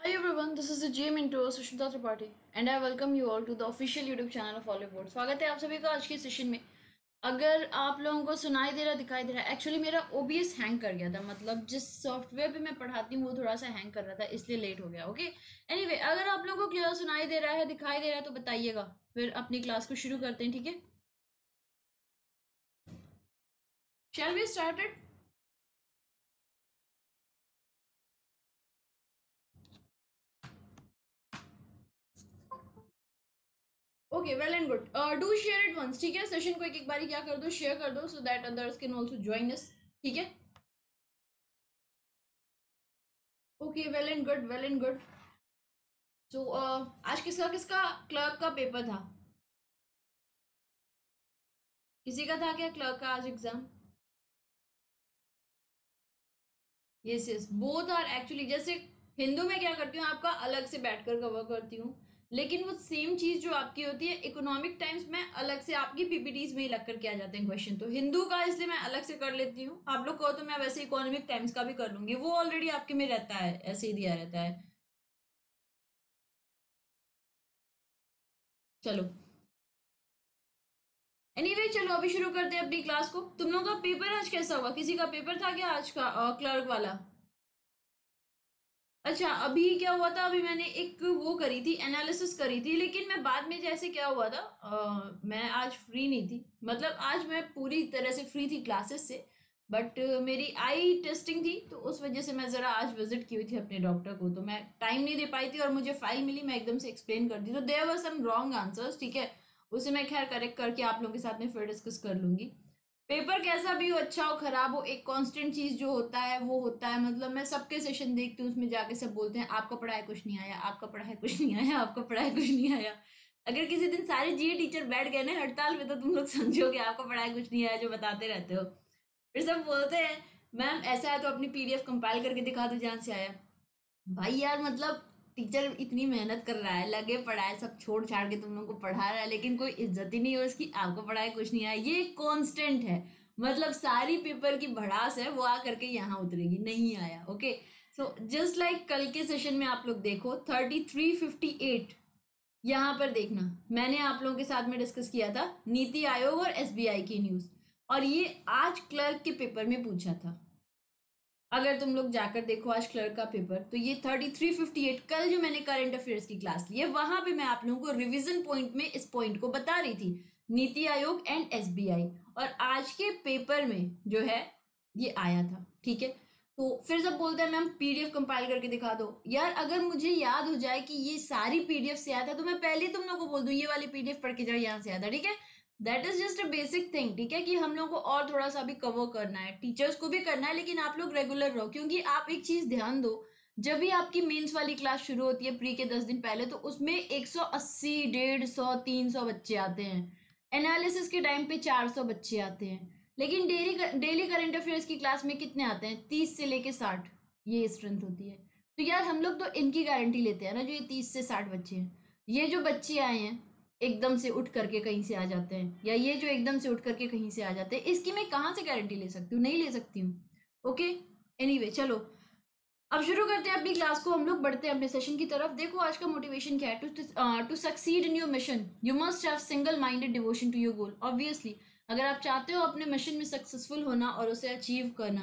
Hi everyone, this is the GM Intro Sushmita Tripathi and I welcome you all to the official YouTube channel of Hollywood। स्वागत है आप सभी का आज के सेशन में। अगर आप लोगों को सुनाई दे रहा दिखाई दे रहा है, एक्चुअली मेरा OBS हैंग कर गया था, मतलब जिस सॉफ्टवेयर पे मैं पढ़ाती हूँ वो थोड़ा सा हैंग कर रहा था, इसलिए लेट हो गया। ओके, एनीवे, अगर आप लोगों को क्लियर सुनाई दे रहा है, दिखाई दे रहा है तो बताइएगा, फिर अपनी क्लास को शुरू करते हैं। ठीक है, shall we started? Okay, well and good. Do share it once. ठीक है, सेशन को एक एक बारी क्या कर दो, शेयर कर दो, so that others can also join us. ठीक है, okay, well and good, well and good. So आज किसका किसका क्लर्क का पेपर था? किसी का था क्या क्लर्क का आज exam? Yes yes, both are actually. जैसे हिंदू में क्या करती हूँ, आपका अलग से बैठकर कवर करती हूँ, लेकिन वो सेम चीज जो आपकी होती है इकोनॉमिक टाइम्स में अलग से आपकी पीपीटीज में ही लग करके आ जाते हैं क्वेश्चन। तो हिंदू का इसलिए मैं अलग से कर लेती हूँ, आप लोग कहो तो मैं वैसे इकोनॉमिक टाइम्स का भी कर लूंगी, वो ऑलरेडी आपके में रहता है, ऐसे ही दिया रहता है। चलो, एनीवे, चलो अभी शुरू करते हैं अपनी क्लास को। तुम लोगों का पेपर आज कैसा हुआ? किसी का पेपर था क्या आज का क्लर्क वाला? अच्छा, अभी क्या हुआ था, अभी मैंने एक वो करी थी, एनालिसिस करी थी, लेकिन मैं बाद में जैसे क्या हुआ था, मैं आज फ्री नहीं थी, मतलब आज मैं पूरी तरह से फ्री थी क्लासेस से, बट मेरी आई टेस्टिंग थी, तो उस वजह से मैं ज़रा आज विजिट की हुई थी अपने डॉक्टर को, तो मैं टाइम नहीं दे पाई थी, और मुझे फाइल मिली, मैं एकदम से एक्सप्लेन कर दी, तो there were some wrong answers. ठीक है, उसे मैं खैर करेक्ट करके आप लोगों के साथ में फिर डिस्कस कर लूंगी। पेपर कैसा भी हो, अच्छा हो खराब हो, एक कांस्टेंट चीज जो होता है वो होता है, मतलब मैं सबके सेशन देखती हूँ, उसमें जाके सब बोलते हैं आपका पढ़ाया कुछ नहीं आया, आपका पढ़ाया कुछ नहीं आया, आपका पढ़ाया कुछ नहीं आया। अगर किसी दिन सारे जीए टीचर बैठ गए ना हड़ताल में, तो तुम लोग समझो कि आपका पढ़ाया कुछ नहीं आया जो बताते रहते हो। फिर सब बोलते हैं मैम ऐसा है तो अपनी पीडीएफ कंपाइल करके दिखा दो जहां से आया। भाई यार, मतलब टीचर इतनी मेहनत कर रहा है, लगे पढ़ा है, सब छोड़ छाड़ के तुम लोग को पढ़ा रहा है, लेकिन कोई इज्जत ही नहीं है उसकी, आपको पढ़ाया कुछ नहीं आया, ये कांस्टेंट है। मतलब सारी पेपर की भड़ास है वो आ करके यहाँ उतरेगी, नहीं आया। ओके, सो जस्ट लाइक कल के सेशन में आप लोग देखो 3358, यहाँ पर देखना, मैंने आप लोगों के साथ में डिस्कस किया था नीति आयोग और एसबीआई की न्यूज, और ये आज क्लर्क के पेपर में पूछा था। अगर तुम लोग जाकर देखो आज क्लर्क का पेपर, तो ये 3358 कल जो मैंने करंट अफेयर्स की क्लास ली है, वहां पे मैं आप लोगों को रिवीजन पॉइंट में इस पॉइंट को बता रही थी, नीति आयोग एंड एसबीआई, और आज के पेपर में जो है ये आया था। ठीक है, तो फिर सब बोलते हैं मैम पीडीएफ कंपाइल करके दिखा दो। यार, अगर मुझे याद हो जाए कि ये सारी पीडीएफ से आया था, तो मैं पहले ही तुम लोग को बोल दूं ये वाली पीडीएफ पढ़ के जाओ, यहाँ से आया था। ठीक है, that is just a basic thing. ठीक है, कि हम लोग को और थोड़ा सा भी कवर करना है, टीचर्स को भी करना है, लेकिन आप लोग रेगुलर रहो, क्योंकि आप एक चीज ध्यान दो, जब भी आपकी मेंस वाली क्लास शुरू होती है प्री के 10 दिन पहले, तो उसमें 180 150 300 बच्चे आते हैं, एनालिसिस के टाइम पे 400 बच्चे आते हैं, लेकिन डेली डेली करंट अफेयर्स की क्लास में कितने आते हैं? 30 से लेके 60, ये स्ट्रेंथ होती है। तो यार हम लोग तो इनकी गारंटी लेते हैं ना, जो ये 30 से 60 बच्चे हैं, ये जो बच्चे आए हैं एकदम से उठ करके कहीं से आ जाते हैं, या ये जो एकदम से उठ करके कहीं से आ जाते हैं, इसकी मैं कहाँ से गारंटी ले सकती हूँ? नहीं ले सकती हूँ। ओके, एनीवे, चलो अब शुरू करते हैं अपनी क्लास को, हम लोग बढ़ते हैं अपने सेशन की तरफ। देखो आज का मोटिवेशन क्या है, to succeed in your mission you must have single minded devotion to your goal. Obviously, अगर आप चाहते हो अपने मिशन में सक्सेसफुल होना और उसे अचीव करना,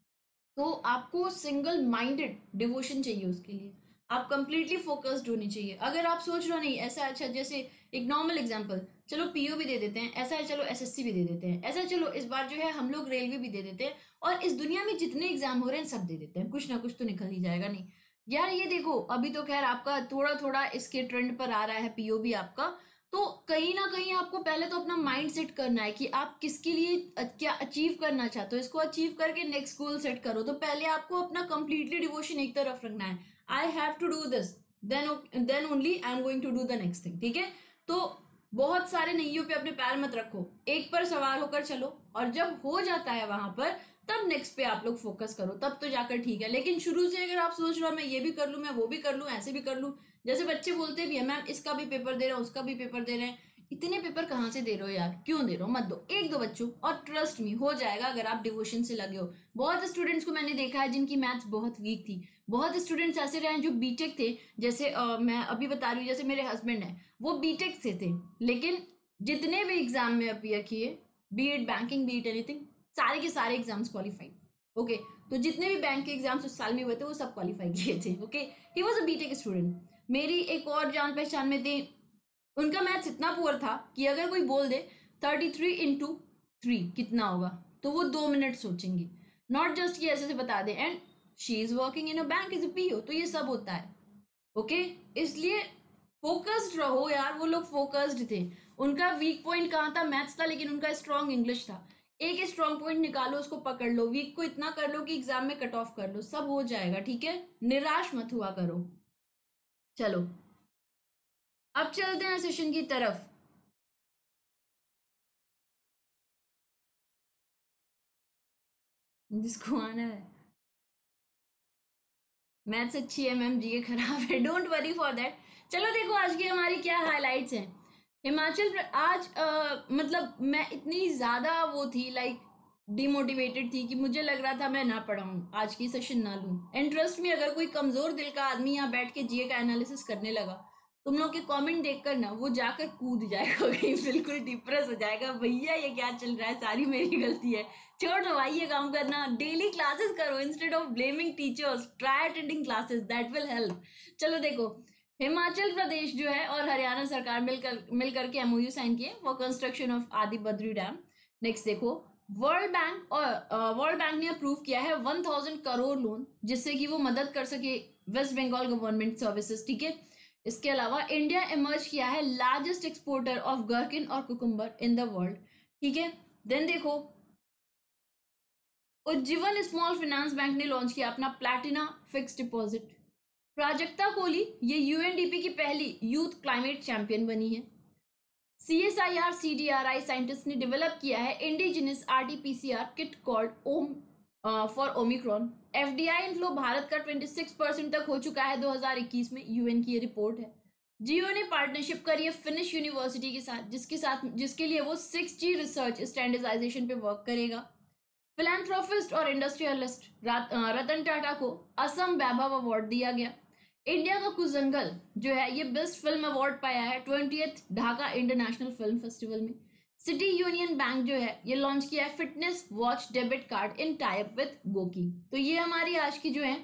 तो आपको सिंगल माइंडेड डिवोशन चाहिए उसके लिए, आप कंप्लीटली फोकस्ड होनी चाहिए। अगर आप सोच रहे हो नहीं ऐसा, अच्छा जैसे एक नॉर्मल एग्जांपल, चलो पीओ भी दे देते हैं, ऐसा है चलो एसएससी भी दे देते हैं, ऐसा चलो इस बार जो है हम लोग रेलवे भी दे देते हैं, और इस दुनिया में जितने एग्जाम हो रहे हैं सब दे देते हैं, कुछ ना कुछ तो निकल ही जाएगा। नहीं यार, ये देखो अभी तो खैर आपका थोड़ा थोड़ा इसके ट्रेंड पर आ रहा है पीओ भी आपका, तो कहीं ना कहीं आपको पहले तो अपना माइंड सेट करना है कि आप किसके लिए क्या अचीव करना चाहते हो, इसको अचीव करके नेक्स्ट गोल सेट करो। तो पहले आपको अपना कंप्लीटली डिवोशन एक तरफ रखना है, I have to do this, then only I am going to do the next thing. ठीक है, तो बहुत सारे नैयों पे अपने पैर मत रखो, एक पर सवार होकर चलो, और जब हो जाता है वहां पर, तब नेक्स्ट पे आप लोग फोकस करो, तब तो जाकर ठीक है। लेकिन शुरू से अगर आप सोच रहे हो मैं ये भी कर लूं, मैं वो भी कर लूं, ऐसे भी कर लूं, जैसे बच्चे बोलते भी है मैम इसका भी पेपर दे रहे हैं, उसका भी पेपर दे रहे हैं, इतने पेपर कहाँ से दे रहे हो यार, क्यों दे रहे हो? मत दो, एक दो बच्चों, और ट्रस्ट मी हो जाएगा अगर आप डिवोशन से लगे हो। बहुत स्टूडेंट्स को मैंने देखा है जिनकी मैथ्स बहुत वीक थी, बहुत स्टूडेंट्स ऐसे रहे हैं जो बीटेक थे, जैसे मैं अभी बता रही हूँ, जैसे मेरे हस्बैंड हैं वो बीटेक से थे, लेकिन जितने भी एग्जाम में अपियर किए, be it banking be it anything, सारे के सारे एग्जाम्स क्वालिफाइड। ओके, तो जितने भी बैंक के एग्जाम्स उस साल में हुए थे वो सब क्वालिफाई किए थे। Okay, he was a BTech student. मेरी एक और जान पहचान में थी, उनका मैथ्स इतना पुअर था कि अगर कोई बोल दे 33 into 3 कितना होगा, तो वो 2 मिनट सोचेंगी, नॉट जस्ट कि ऐसे से बता दे। And she is working in a bank as a PO, तो ये सब होता है। ओके, इसलिए फोकस्ड रहो यार, वो लोग फोकस्ड थे। उनका वीक पॉइंट कहाँ था? मैथ्स था, लेकिन उनका स्ट्रॉन्ग इंग्लिश था। एक स्ट्रॉन्ग पॉइंट निकालो, उसको पकड़ लो, वीक को इतना कर लो कि एग्जाम में कट ऑफ कर लो, सब हो जाएगा। ठीक है, निराश मत हुआ करो। चलो अब चलते हैं सेशन की तरफ। जिसको आना है। मैथ्स अच्छी है मैम, जीके खराब है, डोंट वरी फॉर दैट। चलो देखो आज की हमारी क्या हाइलाइट्स हैं। आज मतलब मैं इतनी ज्यादा वो थी, लाइक डिमोटिवेटेड थी, कि मुझे लग रहा था मैं ना पढ़ाऊं, आज की सेशन ना लूं। इंटरेस्ट में अगर कोई कमजोर दिल का आदमी यहाँ बैठ के जीए का एनालिसिस करने लगा, तुम लोग के कमेंट देखकर ना वो जाकर कूद जाएगा कहीं, बिल्कुल डिप्रेस हो जाएगा, भैया ये क्या चल रहा है, सारी मेरी गलती है। छोड़ दो भाई ये काम करना, डेली क्लासेस करो instead of blaming teachers, try attending classes, that will help. चलो देखो, हिमाचल प्रदेश जो है और हरियाणा सरकार मिलकर के एमओयू साइन किए for construction of Adi Badri dam. Next देखो, वर्ल्ड बैंक ने अप्रूव किया है 1000 करोड़ लोन, जिससे कि वो मदद कर सके वेस्ट बंगाल गवर्नमेंट सर्विसेज। ठीक है, इसके अलावा इंडिया इमर्ज किया है लार्जेस्ट एक्सपोर्टर ऑफ गरकिन और कुकुम्बर इन द वर्ल्ड। ठीक है, देन देखो, उज्जीवन स्मॉल फाइनेंस बैंक ने लॉन्च किया अपना platina fix deposit. Prajakta Kohli ये यूएनडीपी की पहली यूथ क्लाइमेट चैंपियन बनी है। सीएसआईआर सीडीआरआई साइंटिस्ट ने डेवलप किया है indigenous RTPCR kit called Om for Omicron. FDI inflow Bharat का 26% तक हो चुका है 2021 में, यूएन की ये रिपोर्ट है। जियो ने पार्टनरशिप करी है फिनिश यूनिवर्सिटी के साथ, जिसके लिए वो 6G रिसर्च स्टैंडर्डाइजेशन पे वर्क करेगा। फिलैंथ्रोपिस्ट और इंडस्ट्रियलिस्ट रतन टाटा को असम वैभव अवार्ड दिया गया। इंडिया का कुजंगल जो है ये बेस्ट फिल्म अवार्ड पाया है 20th Dhaka international film festival में। सिटी यूनियन बैंक जो है ये लॉन्च किया है fitness watch debit card in type with GOQii. तो ये हमारी आज की जो है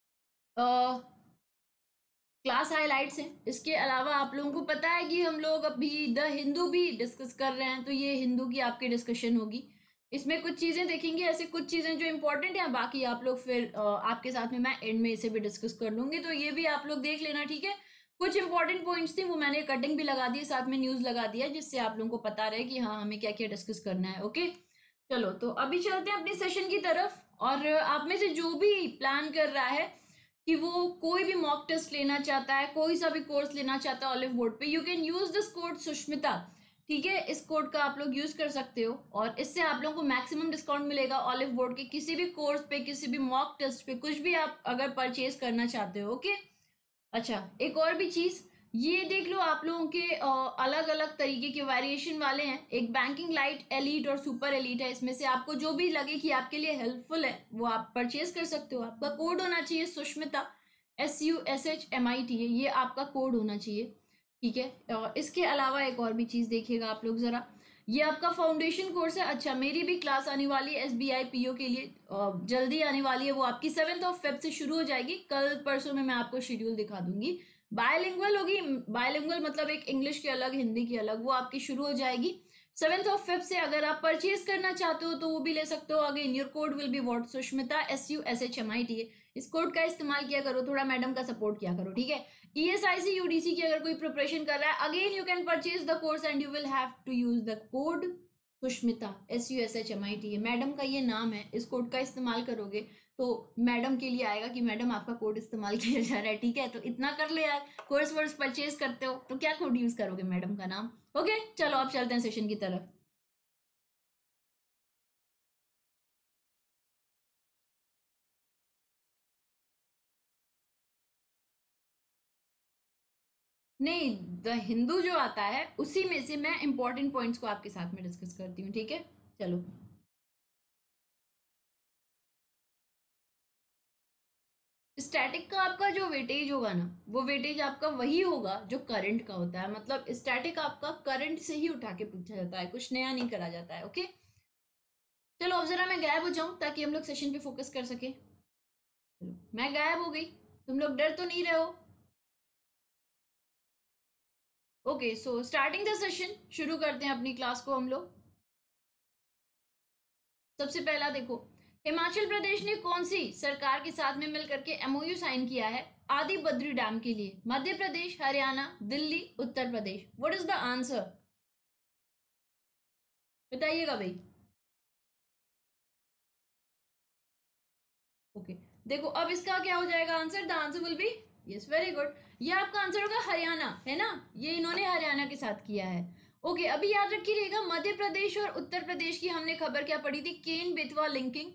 क्लास हाइलाइट्स हैं। इसके अलावा आप लोगों को पता है कि हम लोग अभी द हिंदू भी डिस्कस कर रहे हैं, तो ये हिंदू की आपकी डिस्कशन होगी। इसमें कुछ चीजें देखेंगे, ऐसे कुछ चीजें जो इंपॉर्टेंट है, बाकी आप लोग फिर आपके साथ में मैं एंड में इसे भी डिस्कस कर लूंगी, तो ये भी आप लोग देख लेना। ठीक है, कुछ इंपॉर्टेंट पॉइंट्स थी वो मैंने कटिंग भी लगा दी है, साथ में न्यूज लगा दिया, जिससे आप लोगों को पता रहे कि हाँ हमें क्या क्या डिस्कस करना है। ओके, चलो तो अभी चलते हैं अपने सेशन की तरफ। और आप में से जो भी प्लान कर रहा है कि वो कोई भी मॉक टेस्ट लेना चाहता है, कोई सा भी कोर्स लेना चाहता है ऑलिव बोर्ड पे, you can use this code Sushmita. ठीक है, इस कोड का आप लोग यूज कर सकते हो और इससे आप लोगों को मैक्सिमम डिस्काउंट मिलेगा ऑलिव बोर्ड के किसी भी कोर्स पे, किसी भी मॉक टेस्ट पे, कुछ भी आप अगर परचेज करना चाहते हो। ओके, अच्छा एक और भी चीज, ये देख लो आप लोगों के अलग अलग तरीके के वेरिएशन वाले हैं। एक बैंकिंग लाइट, एलीट और सुपर एलीट है। इसमें से आपको जो भी लगे कि आपके लिए हेल्पफुल है वो आप परचेज कर सकते हो। आपका कोड होना चाहिए सुष्मिता, SUSHMIT है, ये आपका कोड होना चाहिए। ठीक है, इसके अलावा एक और भी चीज देखिएगा आप लोग जरा, ये आपका फाउंडेशन कोर्स है। अच्छा, मेरी भी क्लास आने वाली है SBI PO के लिए, जल्दी आने वाली है, वो आपकी 7 Feb से शुरू हो जाएगी। कल परसों में मैं आपको शेड्यूल दिखा दूंगी। बायलिंगुअल होगी, बायलिंगुअल मतलब एक इंग्लिश की अलग हिंदी की अलग, वो आपकी शुरू हो जाएगी 7 Feb से। अगर आप परचेज करना चाहते हो तो वो भी ले सकते हो। Again your code will be what, Sushmita SUSHMIT। इस कोड का इस्तेमाल किया करो, थोड़ा मैडम का सपोर्ट किया करो। ठीक है, ESIC UDC की अगर कोई प्रिपरेशन कर रहा है, again you can purchase the course and you will have to use the code Sushmita SUSHMIT। Madam का ये नाम है, इस कोड का इस्तेमाल करोगे तो मैडम के लिए आएगा कि मैडम आपका कोड इस्तेमाल किया जा रहा है। ठीक है, तो इतना कर ले यार, कोर्स वर्स परचेज करते हो तो क्या कोड यूज करोगे, मैडम का नाम। ओके, चलो अब चलते हैं सेशन की तरफ। नहीं, द हिंदू जो आता है उसी में से मैं इंपॉर्टेंट पॉइंट्स को आपके साथ में डिस्कस करती हूँ। ठीक है, चलो स्टैटिक का आपका जो वेटेज होगा ना, वो वेटेज आपका वही होगा जो करंट का होता है। मतलब स्टैटिक आपका करंट से ही उठा के पूछा जाता है, कुछ नया नहीं करा जाता है। ओके, चलो अब जरा मैं गायब हो जाऊं ताकि हम लोग सेशन पे फोकस कर सके। चलो मैं गायब हो गई, तुम लोग डर तो नहीं रहे हो? Okay, so starting the session, शुरू करते हैं अपनी क्लास को हम लोग। सबसे पहला देखो, हिमाचल प्रदेश ने कौन सी सरकार के साथ में मिलकर के एमओयू साइन किया है आदि बद्री डैम के लिए? Madhya Pradesh, Haryana, Delhi, Uttar Pradesh. What is the answer? बताइएगा भाई। ओके, देखो अब इसका क्या हो जाएगा answer? The answer will be, yes very good, ये आपका आंसर होगा हरियाणा, है ना? ये इन्होंने हरियाणा के साथ किया है। ओके, अभी याद रखिएगा मध्य प्रदेश और उत्तर प्रदेश की हमने खबर क्या पढ़ी थी? Ken Betwa linking,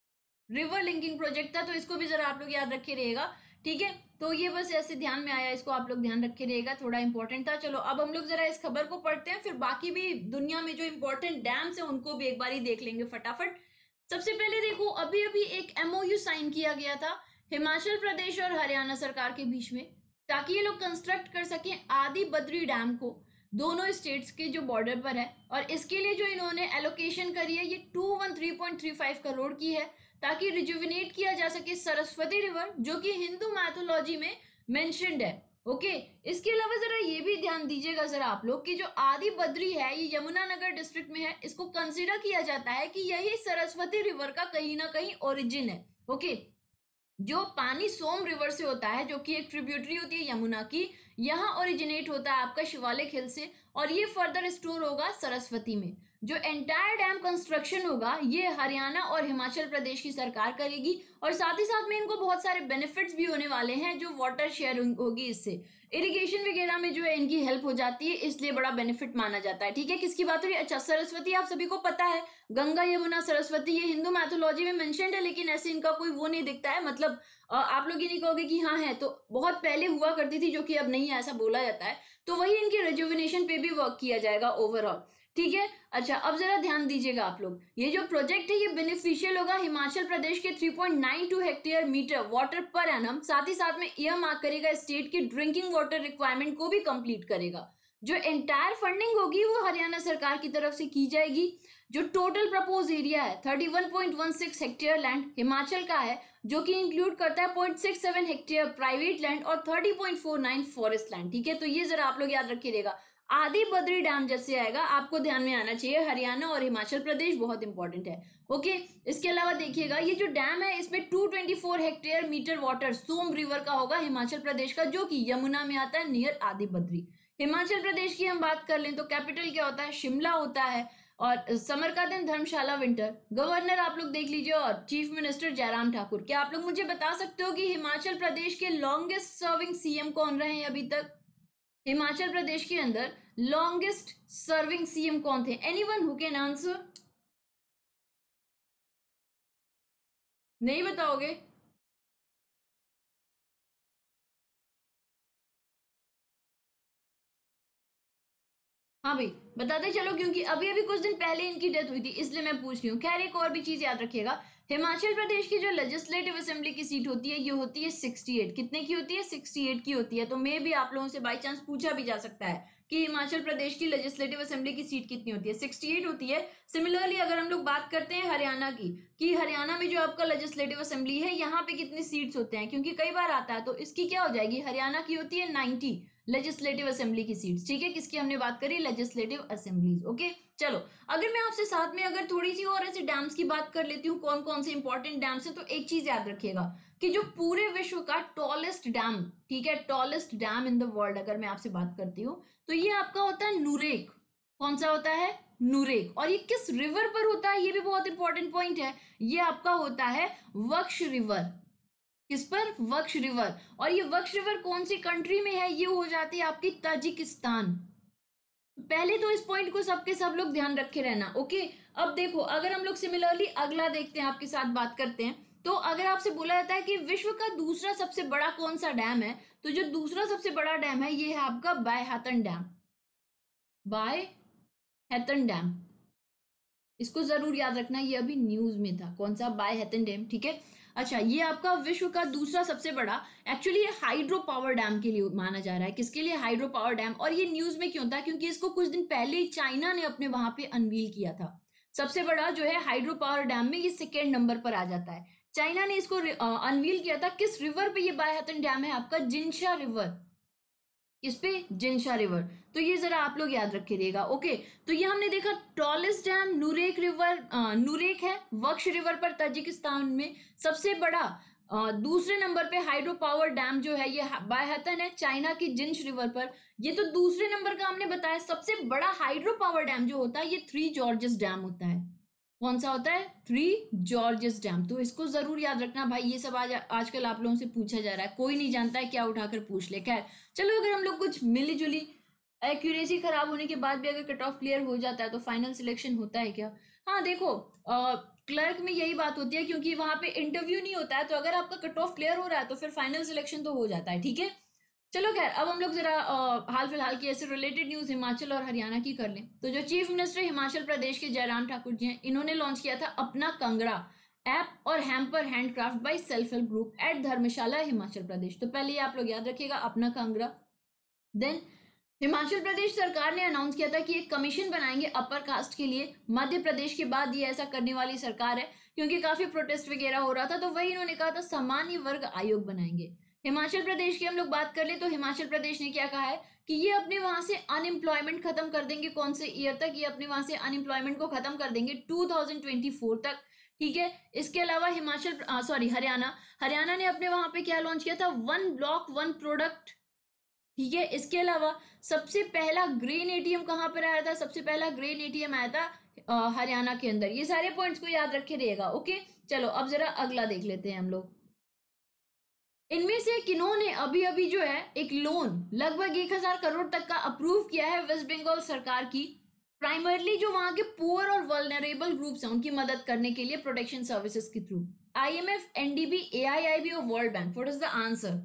river linking project था, तो इसको भी जरा आप लोग याद रखे रहेगा। ठीक है, तो ये बस ऐसे ध्यान में आया, इसको आप लोग ध्यान रखे रहेगा, थोड़ा इंपॉर्टेंट था। चलो अब हम लोग जरा इस खबर को पढ़ते हैं, फिर बाकी भी दुनिया में जो इंपॉर्टेंट डैम्स है उनको भी एक बार ही देख लेंगे फटाफट। सबसे पहले देखो, अभी अभी एक एमओयू साइन किया गया था हिमाचल प्रदेश और हरियाणा सरकार के बीच में, ताकि ये लोग कंस्ट्रक्ट कर सके आदि बद्री डैम को दोनों स्टेट्स के जो बॉर्डर पर है। और इसके लिए जो इन्होंने एलोकेशन करी है, ये 213.35 करोड़ की है, ताकि रिजुविनेट किया जा सके सरस्वती रिवर, जो कि हिंदू मैथोलॉजी में मेंशन्ड है। ओके, इसके अलावा जरा ये भी ध्यान दीजिएगा जरा आप लोग कि जो आदि बद्री है ये यमुनानगर डिस्ट्रिक्ट में है, इसको कंसीडर किया जाता है कि यही सरस्वती रिवर का कहीं ना कहीं ओरिजिन है। ओके, जो पानी सोम रिवर से होता है, जो कि एक ट्रिब्यूटरी होती है यमुना की, यहाँ ओरिजिनेट होता है आपका शिवालिक हिल से, और ये फर्दर स्टोर होगा सरस्वती में। जो एंटायर डैम कंस्ट्रक्शन होगा ये हरियाणा और हिमाचल प्रदेश की सरकार करेगी, और साथ ही साथ में इनको बहुत सारे बेनिफिट्स भी होने वाले हैं, जो वाटर शेयरिंग होगी, इससे इरिगेशन वगैरह में जो है इनकी हेल्प हो जाती है, इसलिए बड़ा बेनिफिट माना जाता है। ठीक है, किसकी बात हो रही है? अच्छा, सरस्वती आप सभी को पता है, गंगा यमुना सरस्वती, ये हिंदू मैथोलॉजी में मेंशन्ड है, लेकिन ऐसे इनका कोई वो नहीं दिखता है। मतलब आप लोग ये नहीं कहोगे कि हाँ है, तो बहुत पहले हुआ करती थी, जो कि अब नहीं है, ऐसा बोला जाता है। तो वही इनकी रिजुविनेशन पे भी वर्क किया जाएगा ओवरऑल। ठीक है, अच्छा अब जरा ध्यान दीजिएगा आप लोग, ये जो प्रोजेक्ट है ये बेनिफिशियल होगा हिमाचल प्रदेश के 3.92 hectare metre water per annum, साथ ही साथ में ईयर मार्क करेगा स्टेट की ड्रिंकिंग वाटर रिक्वायरमेंट को भी कंप्लीट करेगा। जो एंटायर फंडिंग होगी वो हरियाणा सरकार की तरफ से की जाएगी। जो टोटल प्रपोज एरिया है 31.16 हेक्टेयर लैंड हिमाचल का है, जो कि इंक्लूड करता है 0.67 हेक्टेयर प्राइवेट लैंड और 30.49 फॉरेस्ट लैंड। ठीक है, तो ये जरा आप लोग याद रखिएगा। आदि बद्री डैम जैसे आएगा आपको ध्यान में आना चाहिए, हरियाणा और हिमाचल प्रदेश बहुत इंपॉर्टेंट है। ओके, इसके अलावा देखिएगा ये जो डैम है इसमें 224 hectare metre water Som river का होगा हिमाचल प्रदेश का, जो कि यमुना में आता है नियर आदि बद्री। हिमाचल प्रदेश की हम बात कर लें तो कैपिटल क्या होता है? शिमला होता है, और समर का दिन धर्मशाला, विंटर। गवर्नर आप लोग देख लीजिए, और चीफ मिनिस्टर जयराम ठाकुर। क्या आप लोग मुझे बता सकते हो कि हिमाचल प्रदेश के लॉन्गेस्ट सर्विंग सीएम कौन रहे हैं अभी तक? हिमाचल प्रदेश के अंदर लॉन्गेस्ट सर्विंग सीएम कौन थे? Anyone who can answer? नहीं बताओगे? हाँ भाई, बताते चलो, क्योंकि अभी अभी कुछ दिन पहले इनकी डेथ हुई थी, इसलिए मैं पूछ रही हूँ। खैर एक और भी चीज याद रखिएगा, हिमाचल प्रदेश की जो लेजिस्लेटिव असेंबली की सीट होती है ये होती है 68। कितने की होती है? 68 की होती है। तो मे भी आप लोगों से बाई चांस पूछा भी जा सकता है कि हिमाचल प्रदेश की लेजिस्लेटिव असेंबली की सीट कितनी होती है? 68 होती है। सिमिलरली अगर हम लोग बात करते हैं हरियाणा की, कि हरियाणा में जो आपका लेजिस्लेटिव असेंबली है यहाँ पे कितने सीट्स होते हैं, क्योंकि कई बार आता है, तो इसकी क्या हो जाएगी? हरियाणा की होती है 90 लेजिस्लेटिव असेंबली की सीट्स। ठीक है, किसकी हमने बात करी? Legislative assemblies. ओके, चलो अगर मैं आपसे साथ में अगर थोड़ी सी और ऐसे डैम्स की बात कर लेती हूँ, कौन कौन से इंपॉर्टेंट डैम्स है, तो एक चीज याद रखिएगा कि जो पूरे विश्व का टॉलेस्ट डैम, ठीक है, tallest dam in the world अगर मैं आपसे बात करती हूँ, तो ये आपका होता है नुरेक। कौन सा होता है? नुरेक। और ये किस रिवर पर होता है? ये भी बहुत इंपॉर्टेंट पॉइंट है। ये आपका होता है वक्ष रिवर। किस पर? वक्ष रिवर। और ये वक्ष रिवर कौन सी कंट्री में है? ये हो जाती है आपकी ताजिकिस्तान। पहले तो इस पॉइंट को सबके सब लोग ध्यान रखे रहना। ओके, अब देखो अगर हम लोग सिमिलरली अगला देखते हैं, आपके साथ बात करते हैं, तो अगर आपसे बोला जाता है कि विश्व का दूसरा सबसे बड़ा कौन सा डैम है, तो जो दूसरा सबसे बड़ा डैम है ये है आपका Baihetan dam. Baihetan dam, इसको जरूर याद रखना, ये अभी न्यूज में था। कौन सा? Baihetan dam. ठीक है, अच्छा, ये आपका विश्व का दूसरा सबसे बड़ा, एक्चुअली ये हाइड्रो पावर डैम के लिए माना जा रहा है। किसके लिए? Hydro power dam. और ये न्यूज में क्यों था? क्योंकि इसको कुछ दिन पहले ही चाइना ने अपने वहां पे अनवील किया था। सबसे बड़ा जो है हाइड्रो पावर डैम में ये सेकेंड नंबर पर आ जाता है। चाइना ने इसको अनवील किया था। किस रिवर पे ये बायहतन डैम है? आपका जिनशा रिवर। किस पे? Jinsha river. तो ये जरा आप लोग याद रखिएगा। ओके, तो ये हमने देखा tallest dam Nurek river, Nurek है वक्श रिवर पर ताजिकिस्तान में। सबसे बड़ा दूसरे नंबर पे हाइड्रो पावर डैम जो है ये बायहतन है चाइना की जिंश रिवर पर। ये तो दूसरे नंबर का हमने बताया। सबसे बड़ा हाइड्रो पावर डैम जो होता है ये थ्री जॉर्जेस डैम होता है। कौन सा होता है? Three Gorges Dam. तो इसको जरूर याद रखना भाई। ये सब आजकल आप लोगों से पूछा जा रहा है, कोई नहीं जानता है, क्या उठाकर पूछ ले। खैर चलो, अगर हम लोग कुछ मिली जुली, एक्यूरेसी खराब होने के बाद भी अगर कट ऑफ क्लियर हो जाता है तो फाइनल सिलेक्शन होता है क्या? हाँ देखो, क्लर्क में यही बात होती है, क्योंकि वहां पे इंटरव्यू नहीं होता है, तो अगर आपका कट ऑफ क्लियर हो रहा है तो फिर फाइनल सिलेक्शन तो हो जाता है। ठीक है, चलो खैर, अब हम लोग जरा हाल फिलहाल की ऐसे रिलेटेड न्यूज हिमाचल और हरियाणा की कर लें। तो जो चीफ मिनिस्टर हिमाचल प्रदेश के जयराम ठाकुर जी हैं, इन्होंने लॉन्च किया था अपना कंगड़ा ऐप और hamper handcraft by self help group at Dharamshala Himachal Pradesh. तो पहले ये आप लोग याद रखिएगा, अपना कंगड़ा। देन हिमाचल प्रदेश सरकार ने अनाउंस किया था कि एक कमीशन बनाएंगे अपर कास्ट के लिए। मध्य प्रदेश के बाद ये ऐसा करने वाली सरकार है, क्योंकि काफी प्रोटेस्ट वगैरह हो रहा था, तो वही इन्होंने कहा था सामान्य वर्ग आयोग बनाएंगे। हिमाचल प्रदेश की हम लोग बात कर ले तो हिमाचल प्रदेश ने क्या कहा है कि ये अपने वहां से अनएम्प्लॉयमेंट खत्म कर देंगे। कौन से ईयर तक? ये अपने वहां से अनएम्प्लॉयमेंट को खत्म कर देंगे 2024 तक। ठीक है, इसके अलावा हरियाणा ने अपने वहां पे क्या लॉन्च किया था? One block one product. ठीक है, इसके अलावा सबसे पहला ग्रेन एटीएम कहां पर आया था? सबसे पहला ग्रेन एटीएम आया था हरियाणा के अंदर। ये सारे पॉइंट्स को याद रखे रहेगा। ओके, चलो अब जरा अगला देख लेते हैं हम लोग। इनमें से किन्होंने अभी अभी जो है एक लोन लगभग 1000 करोड़ तक का अप्रूव किया है वेस्ट बंगाल सरकार की, प्राइमरली जो वहां के पुअर और वल्नरेबल ग्रुप्स हैं उनकी मदद करने के लिए प्रोटेक्शन सर्विसेज के थ्रू? आईएमएफ, एनडीबी, एआईआईबी और World Bank. What is the answer?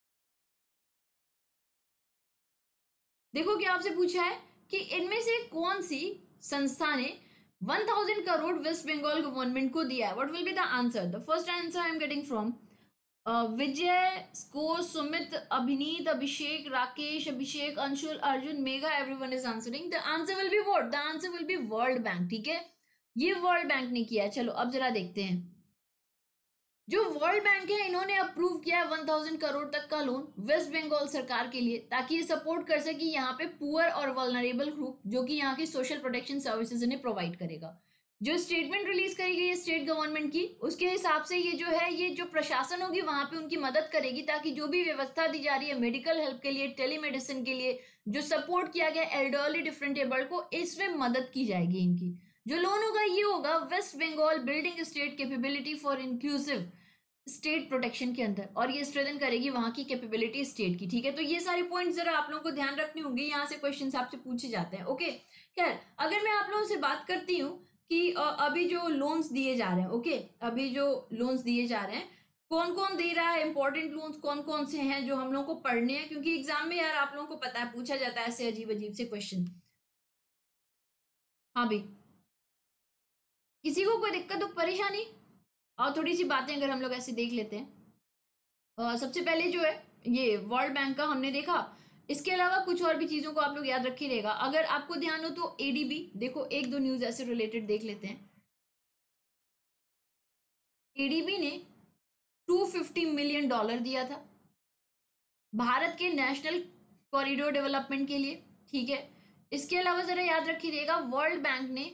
देखो क्या आपसे पूछा है कि इनमें से कौन सी संस्था ने 1000 करोड़ वेस्ट बंगाल गवर्नमेंट को दिया है? What will be the answer? The first answer I am getting from Vijay, स्कोर, सुमित, अभिनीत, अभिषेक, राकेश, अभिषेक, अंशुल, अर्जुन, मेगा। Everyone is answering. The answer will be what? The answer will be World Bank. ठीक है, ये वर्ल्ड बैंक ने किया है। चलो अब जरा देखते हैं। जो वर्ल्ड बैंक है इन्होंने अप्रूव किया है 1000 करोड़ तक का लोन वेस्ट बंगाल सरकार के लिए, ताकि ये सपोर्ट कर सके यहाँ पे पुअर और वल्नरेबल ग्रुप, जो कि यहाँ की सोशल प्रोटेक्शन सर्विसेज इन्हें प्रोवाइड करेगा। जो स्टेटमेंट रिलीज करी गई है स्टेट गवर्नमेंट की, उसके हिसाब से ये जो है, ये जो प्रशासन होगी वहां पे उनकी मदद करेगी, ताकि जो भी व्यवस्था दी जा रही है मेडिकल हेल्प के लिए, टेलीमेडिसिन के लिए, जो सपोर्ट किया गया एल्डरली डिफरेंट को, इसमें मदद की जाएगी इनकी। जो लोन होगा ये होगा West Bengal building state capability for inclusive state protection के अंदर, और ये स्ट्रेंथन करेगी वहां की कैपेबिलिटी स्टेट की। ठीक है, तो ये सारे पॉइंट जरा आप लोगों को ध्यान रखने होंगे, यहाँ से क्वेश्चंस आपसे पूछे जाते हैं। ओके, खैर अगर मैं आप लोगों से बात करती हूँ कि अभी जो लोन्स दिए जा रहे हैं, ओके, अभी जो लोन्स दिए जा रहे हैं, कौन कौन दे रहा है, इंपॉर्टेंट लोन्स कौन कौन से हैं जो हम लोग को पढ़ने हैं, क्योंकि एग्जाम में यार आप लोगों को पता है पूछा जाता है ऐसे अजीब अजीब से क्वेश्चन। हाँ भाई, किसी को कोई दिक्कत, परेशानी? और थोड़ी सी बातें अगर हम लोग ऐसे देख लेते हैं। सबसे पहले जो है ये वर्ल्ड बैंक का हमने देखा। इसके अलावा कुछ और भी चीजों को आप लोग याद रखिएगा। अगर आपको ध्यान हो तो एडीबी, देखो एक दो न्यूज ऐसे रिलेटेड देख लेते हैं। एडीबी ने $250 मिलियन दिया था भारत के नेशनल कॉरिडोर डेवलपमेंट के लिए। ठीक है, इसके अलावा जरा याद रखिएगा वर्ल्ड बैंक ने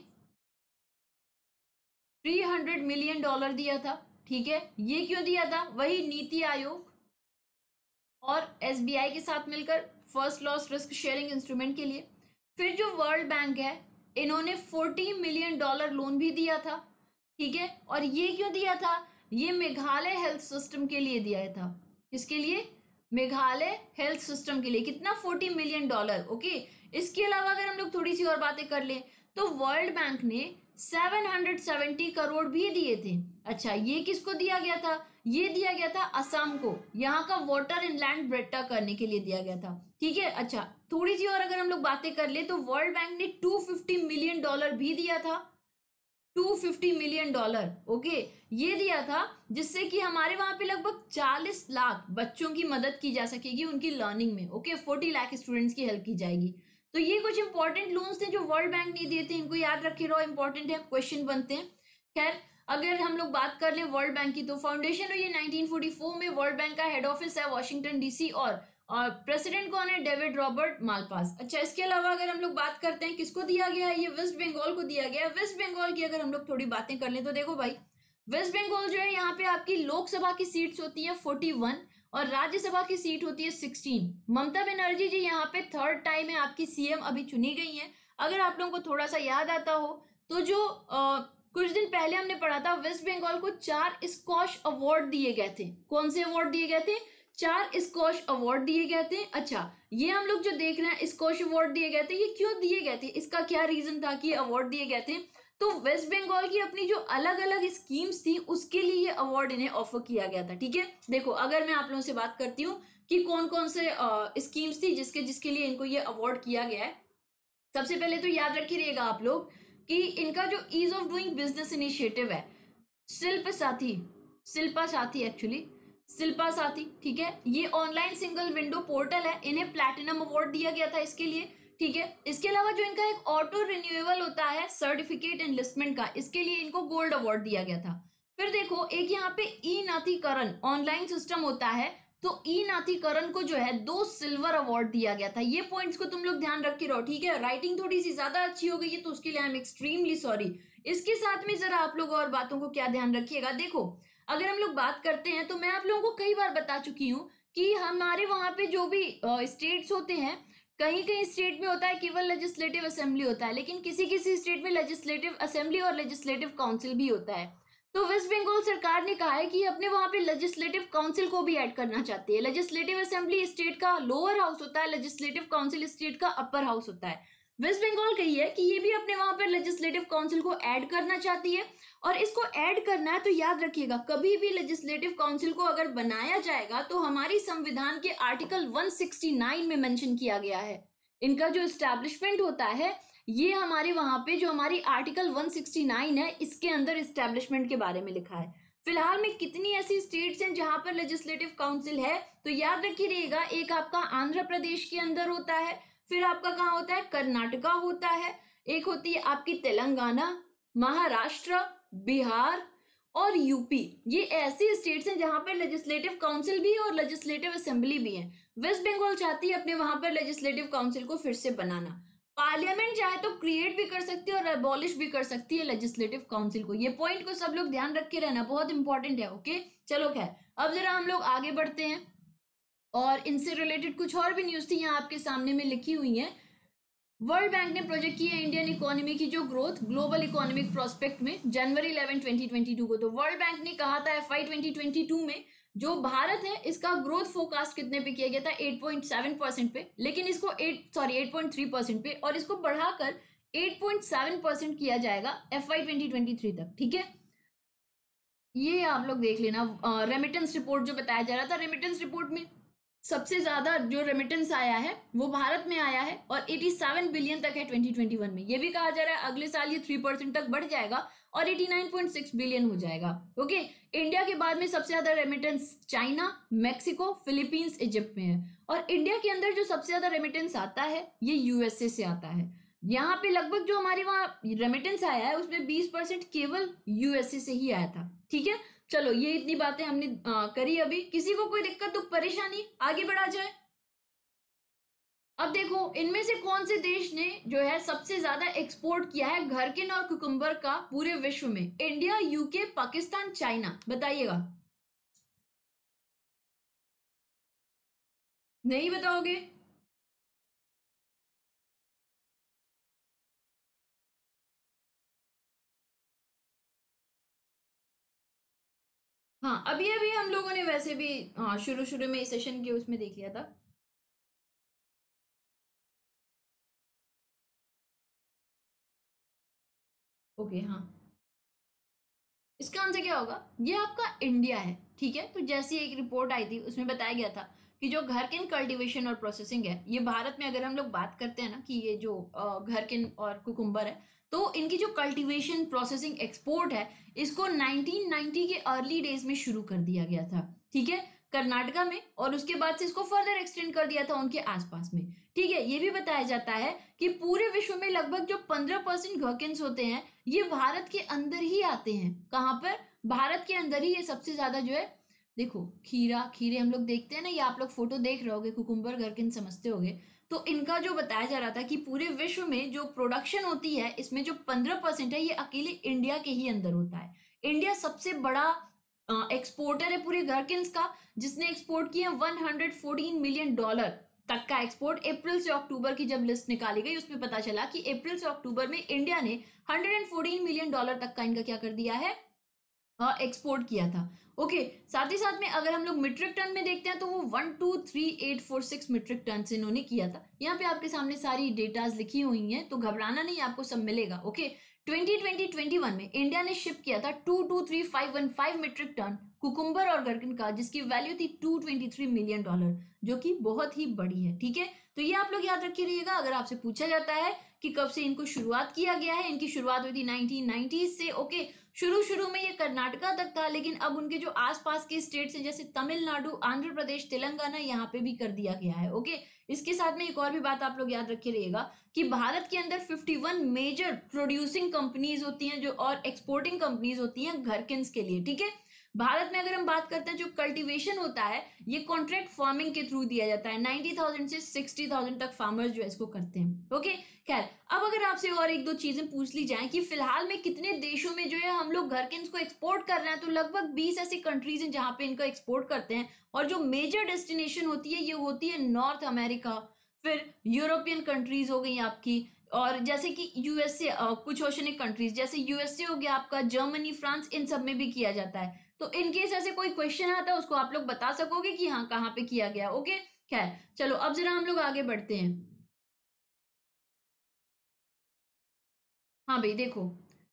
$300 मिलियन दिया था। ठीक है, ये क्यों दिया था? वही नीति आयोग और एसबीआई के साथ मिलकर first loss risk sharing instrument के लिए। फिर जो वर्ल्ड बैंक है इन्होंने $40 मिलियन लोन भी दिया था। ठीक है, और ये क्यों दिया था? ये मेघालय हेल्थ सिस्टम के लिए दिया था। किसके लिए? मेघालय हेल्थ सिस्टम के लिए। कितना? $40 मिलियन। ओके, इसके अलावा अगर हम लोग थोड़ी सी और बातें कर लें तो वर्ल्ड बैंक ने 770 करोड़ भी दिए थे। अच्छा, ये किसको दिया गया था? ये दिया गया था असम को, यहाँ का वाटर इनलैंड बेटर करने के लिए दिया गया था। ठीक है, अच्छा थोड़ी सी और अगर हम लोग बातें कर ले तो वर्ल्ड बैंक ने $250 मिलियन भी दिया था $250 मिलियन, ओके, ये दिया था, जिससे कि हमारे वहां पे लगभग 40 लाख बच्चों की मदद की जा सकेगी उनकी लर्निंग में, ओके, 40 लाख स्टूडेंट्स की हेल्प की जाएगी। तो ये कुछ इंपॉर्टेंट लोन्स थे जो वर्ल्ड बैंक ने दिए थे, इनको याद रखे रहो, इंपॉर्टेंट है, क्वेश्चन बनते हैं। खैर, अगर हम लोग बात कर लें वर्ल्ड बैंक की, तो फाउंडेशन हुई है 1944 में, वर्ल्ड बैंक का हेड ऑफिस है वॉशिंगटन डीसी, और प्रेसिडेंट कौन है, डेविड रॉबर्ट मालपास। अच्छा, इसके अलावा अगर हम लोग बात करते हैं किसको दिया गया है, ये वेस्ट बंगाल को दिया गया है। वेस्ट बंगाल की अगर हम लोग थोड़ी बातें कर लें तो देखो भाई, वेस्ट बंगाल जो है, यहाँ पे आपकी लोकसभा की सीट्स होती है 41 और राज्यसभा की सीट होती है 16। ममता बनर्जी जी यहाँ पे थर्ड टाइम है आपकी सीएम अभी चुनी गई है। अगर आप लोगों को थोड़ा सा याद आता हो तो जो कुछ दिन पहले हमने पढ़ा था, वेस्ट बंगाल को 4 स्कॉश अवार्ड दिए गए थे। कौन से अवार्ड दिए गए थे? 4 स्कॉश अवार्ड दिए गए थे। अच्छा, ये हम लोग जो देख रहे हैं स्कॉश अवार्ड दिए गए थे, ये क्यों दिए गए थे, इसका क्या रीजन था कि अवार्ड दिए गए थे? तो वेस्ट बंगाल की अपनी जो अलग अलग स्कीम्स थी उसके लिए ये अवार्ड इन्हें ऑफर किया गया था। ठीक है, देखो अगर मैं आप लोगों से बात करती हूँ कि कौन कौन से स्कीम्स थी जिसके जिसके लिए इनको ये अवार्ड किया गया है। सबसे पहले तो याद रखिएगा आप लोग कि इनका जो ease of doing business initiative है, शिल्प साथी, शिल्पा साथी एक्चुअली, शिल्पा साथी, ठीक है, ये ऑनलाइन सिंगल विंडो पोर्टल है, इन्हें प्लैटिनम अवार्ड दिया गया था इसके लिए। ठीक है, इसके अलावा जो इनका एक ऑटो रिन्यूएबल होता है सर्टिफिकेट एनलिस्टमेंट का, इसके लिए इनको गोल्ड अवार्ड दिया गया था। फिर देखो एक यहाँ पे ई नाथीकरण ऑनलाइन सिस्टम होता है, तो ई नाथीकरण को जो है 2 सिल्वर अवार्ड दिया गया था। ये पॉइंट्स को तुम लोग ध्यान रख के रहो। ठीक है, राइटिंग थोड़ी सी ज्यादा अच्छी हो गई है तो उसके लिए आई एम एक्सट्रीमली सॉरी। इसके साथ में जरा आप लोग और बातों को क्या ध्यान रखिएगा। देखो अगर हम लोग बात करते हैं तो मैं आप लोगों को कई बार बता चुकी हूँ कि हमारे वहां पे जो भी स्टेट्स होते हैं, कहीं कहीं स्टेट में होता है केवल लेजिस्लेटिव असेंबली होता है, लेकिन किसी किसी स्टेट में लेजिस्लेटिव असेंबली और लेजिस्लेटिव काउंसिल भी होता है। तो वेस्ट बंगाल सरकार ने कहा है कि अपने वहां पे लेजिस्लेटिव काउंसिल को भी ऐड करना चाहती है। लेजिस्लेटिव असेंबली स्टेट का लोअर हाउस होता है, लेजिस्लेटिव काउंसिल स्टेट का अपर हाउस होता है। वेस्ट बंगाल कही है कि ये भी अपने वहां पर लेजिस्लेटिव काउंसिल को ऐड करना चाहती है, और इसको ऐड करना है तो याद रखिएगा कभी भी लेजिस्लेटिव काउंसिल को अगर बनाया जाएगा तो हमारी संविधान के आर्टिकल 169 में मेंशन किया गया है। इनका जो एस्टैब्लिशमेंट होता है ये हमारे वहां पे जो हमारी आर्टिकल 169 है इसके अंदर एस्टैब्लिशमेंट के बारे में लिखा है। फिलहाल में कितनी ऐसी स्टेट्स हैं जहां पर लेजिस्लेटिव काउंसिल है, तो याद रखिएगा एक आपका आंध्र प्रदेश के अंदर होता है, फिर आपका कहाँ होता है, कर्नाटका होता है, एक होती है आपकी तेलंगाना, महाराष्ट्र, बिहार और यूपी। ये ऐसी स्टेट्स हैं जहां पर लेजिस्लेटिव काउंसिल भी है और लेजिस्लेटिव असेंबली भी है। वेस्ट बंगाल चाहती है अपने वहां पर लेजिस्लेटिव काउंसिल को फिर से बनाना। पार्लियामेंट चाहे तो क्रिएट भी कर सकती है और एबॉलिश भी कर सकती है लेजिस्लेटिव काउंसिल को। ये पॉइंट को सब लोग ध्यान रख के रहना, बहुत इंपॉर्टेंट है। ओके, चलो खैर, अब जरा हम लोग आगे बढ़ते हैं और इनसे रिलेटेड कुछ और भी न्यूज थी यहाँ आपके सामने में लिखी हुई है। वर्ल्ड बैंक ने प्रोजेक्ट की है इंडियन इकोनॉमी की जो ग्रोथ ग्लोबल इकोनॉमिक प्रोस्पेक्ट में जनवरी 11 2022 को। तो वर्ल्ड बैंक ने कहा था FY 2022 में जो भारत है इसका ग्रोथ फोरकास्ट कितने पे किया गया था, 8.7% पे, लेकिन इसको 8.3% पे, और इसको बढ़ाकर 8.7% किया जाएगा FY 2023 तक। ठीक है, ये आप लोग देख लेना। रेमिटेंस रिपोर्ट जो बताया जा रहा था, रेमिटेंस रिपोर्ट में सबसे ज्यादा जो रेमिटेंस आया है वो भारत में आया है और 87 बिलियन तक है 2021 में। ये भी कहा जा रहा है अगले साल ये 3% तक बढ़ जाएगा और 89.6 बिलियन हो जाएगा। ओके, इंडिया के बाद में सबसे ज्यादा remittance China, Mexico, Philippines, Egypt में है, और इंडिया के अंदर जो सबसे ज्यादा रेमिटेंस आता है ये यूएसए से आता है। यहाँ पे लगभग जो हमारे वहां रेमिटेंस आया है उसमें 20% केवल यूएसए से ही आया था। ठीक है, चलो ये इतनी बातें हमने करी। अभी किसी को कोई दिक्कत दुख परेशानी, आगे बढ़ा जाए। अब देखो इनमें से कौन से देश ने जो है सबसे ज्यादा एक्सपोर्ट किया है घरकिन और कुकुम्बर का पूरे विश्व में? इंडिया, यूके, पाकिस्तान, चाइना, बताइएगा। नहीं बताओगे? हाँ, अभी अभी हम लोगों ने वैसे भी हाँ शुरू शुरू में इस सेशन के उसमें देख लिया था। ओके, हाँ, इसका आंसर क्या होगा? ये आपका इंडिया है। ठीक है, तो जैसी एक रिपोर्ट आई थी उसमें बताया गया था कि जो घरकिन कल्टीवेशन और प्रोसेसिंग है, ये भारत में अगर हम लोग बात करते हैं ना कि ये जो घरकिन और कुकुम्बर है, तो इनकी जो कल्टीवेशन, प्रोसेसिंग, एक्सपोर्ट है, इसको 1990 के अर्ली डेज में शुरू कर दिया गया था, ठीक है, कर्नाटका में, और उसके बाद से इसको फर्दर एक्सटेंड कर दिया था उनके आसपास में, ठीक है। ये भी बताया जाता है कि पूरे विश्व में लगभग जो 15% घरकिन्स होते हैं, ये भारत के अंदर ही आते हैं। कहाँ पर? भारत के अंदर ही ये सबसे ज्यादा जो है, देखो खीरे हम लोग देखते हैं ना, ये आप लोग फोटो देख रहे होगे, कुकुम्बर घरकिन समझते होगे, तो इनका जो बताया जा रहा था कि पूरे विश्व में जो प्रोडक्शन होती है, इसमें जो 15% है, ये अकेले इंडिया के ही अंदर होता है। इंडिया सबसे बड़ा एक्सपोर्टर है पूरे घरकिन्स का, जिसने एक्सपोर्ट किया 114 मिलियन डॉलर तक का एक्सपोर्ट। अप्रैल से अक्टूबर की जब लिस्ट निकाली गई, उसमें पता चला कि अप्रैल से अक्टूबर में इंडिया ने 114 मिलियन डॉलर तक का इनका क्या कर दिया है, एक्सपोर्ट किया था। ओके, साथ ही साथ में अगर हम लोग मीट्रिक टन में देखते हैं, तो वो 123846 मीट्रिक टन से इन्होंने किया था। यहाँ पे आपके सामने सारी डेटाज लिखी हुई हैं, तो घबराना नहीं, आपको सब मिलेगा। ओके, 2020-21 में इंडिया ने शिप किया था 223515 मीट्रिक टन कुकुम्बर और घरकिन का, जिसकी वैल्यू थी 223 मिलियन डॉलर, जो कि बहुत ही बड़ी है, ठीक है। तो ये आप लोग याद रखे रहिएगा, अगर आपसे पूछा जाता है कि कब से इनको शुरुआत किया गया है, इनकी शुरुआत हुई थी 1990 से। ओके, शुरू में ये कर्नाटका तक था, लेकिन अब उनके जो आसपास के स्टेट्स हैं, जैसे तमिलनाडु, आंध्र प्रदेश, तेलंगाना, यहाँ पे भी कर दिया गया है। ओके, इसके साथ में एक और भी बात आप लोग याद रखे रहिएगा कि भारत के अंदर 51 मेजर प्रोड्यूसिंग कंपनीज होती हैं, जो और एक्सपोर्टिंग कंपनीज होती हैं घरकिन्स के लिए, ठीक है। भारत में अगर हम बात करते हैं, जो कल्टीवेशन होता है, ये कॉन्ट्रैक्ट फार्मिंग के थ्रू दिया जाता है। 90,000 से 60,000 तक फार्मर्स जो है इसको करते हैं। ओके, खैर, अब अगर आपसे और एक दो चीजें पूछ ली जाएं कि फिलहाल में कितने देशों में जो है हम लोग घरकिन्स को एक्सपोर्ट कर रहे हैं, तो लगभग 20 ऐसी कंट्रीज हैं जहां पे इनको एक्सपोर्ट करते हैं। और जो मेजर डेस्टिनेशन होती है, ये होती है नॉर्थ अमेरिका, फिर यूरोपियन कंट्रीज हो गई आपकी, और जैसे कि यूएसए, कुछ ओशनिक कंट्रीज जैसे यूएसए हो गया आपका, जर्मनी, फ्रांस, इन सब में भी किया जाता है। तो इनकेस ऐसे कोई क्वेश्चन आता है, उसको आप लोग बता सकोगे कि हाँ कहाँ पे किया गया। ओके, खैर चलो, अब जरा हम लोग आगे बढ़ते हैं। हाँ भाई देखो,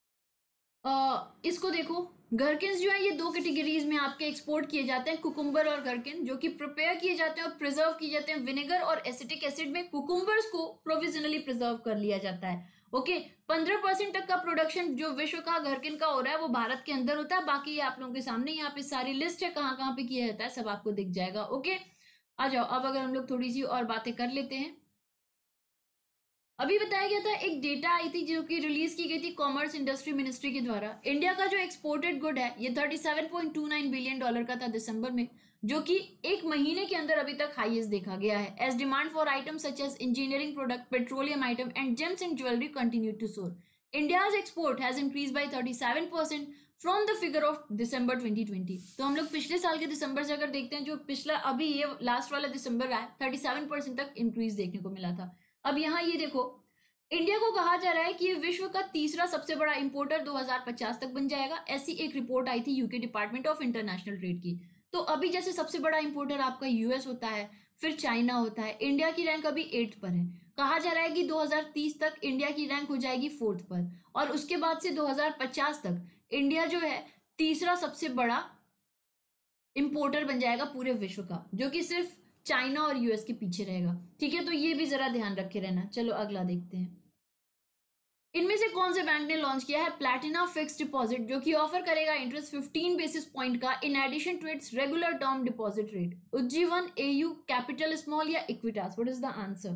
इसको देखो, घरकिन्स जो है ये दो कैटेगरीज में आपके एक्सपोर्ट किए जाते हैं, कुकुम्बर और घरकिन, जो कि प्रिपेयर किए जाते हैं और प्रिजर्व किए जाते हैं विनेगर और एसिटिक एसिड में। कुकुम्बर्स को प्रोविजनली प्रिजर्व कर लिया जाता है। ओके, 15% तक का प्रोडक्शन जो विश्व का घरकिन का हो रहा है, वो भारत के अंदर होता है। बाकी ये आप लोगों के सामने यहाँ पे सारी लिस्ट है, कहाँ कहाँ पे किया जाता है, सब आपको दिख जाएगा। ओके, आ जाओ, अब अगर हम लोग थोड़ी सी और बातें कर लेते हैं। अभी बताया गया था, एक डेटा आई थी जो कि रिलीज की गई थी कॉमर्स इंडस्ट्री मिनिस्ट्री के द्वारा। इंडिया का जो एक्सपोर्टेड गुड है, ये 37.29 बिलियन डॉलर का था दिसंबर में, जो कि एक महीने के अंदर अभी तक हाईएस्ट देखा गया है। As demand for item such as engineering product, petroleum item and gems and jewellery continue to soar, India's export has increase by 37% from the figure of December 2020। तो हम लोग पिछले साल के दिसंबर से अगर देखते हैं, जो पिछला अभी ये लास्ट वाला दिसंबर रहा है, 37% तक इंक्रीज देखने को मिला था। अब यहाँ ये देखो, इंडिया को कहा जा रहा है कि ये विश्व का तीसरा सबसे बड़ा इंपोर्टर 2050 तक बन जाएगा। ऐसी एक रिपोर्ट आई थी UK department of international trade की। तो अभी जैसे सबसे बड़ा इंपोर्टर आपका यूएस होता है, फिर चाइना होता है, इंडिया की रैंक अभी 8th पर है। कहा जा रहा है कि 2030 तक इंडिया की रैंक हो जाएगी 4th पर, और उसके बाद से 2050 तक इंडिया जो है तीसरा सबसे बड़ा इंपोर्टर बन जाएगा पूरे विश्व का, जो कि सिर्फ चाइना और यूएस के पीछे रहेगा, ठीक है। तो ये भी जरा ध्यान रखे रहना। चलो अगला देखते हैं। इनमें से कौन से बैंक ने लॉन्च किया है प्लैटिना फिक्स डिपॉजिट, जो कि ऑफर करेगा इंटरेस्ट 15 बेसिस पॉइंट का in addition to its regular term deposit rate? Ujjivan, AU, capital small या Equitas? What is the answer?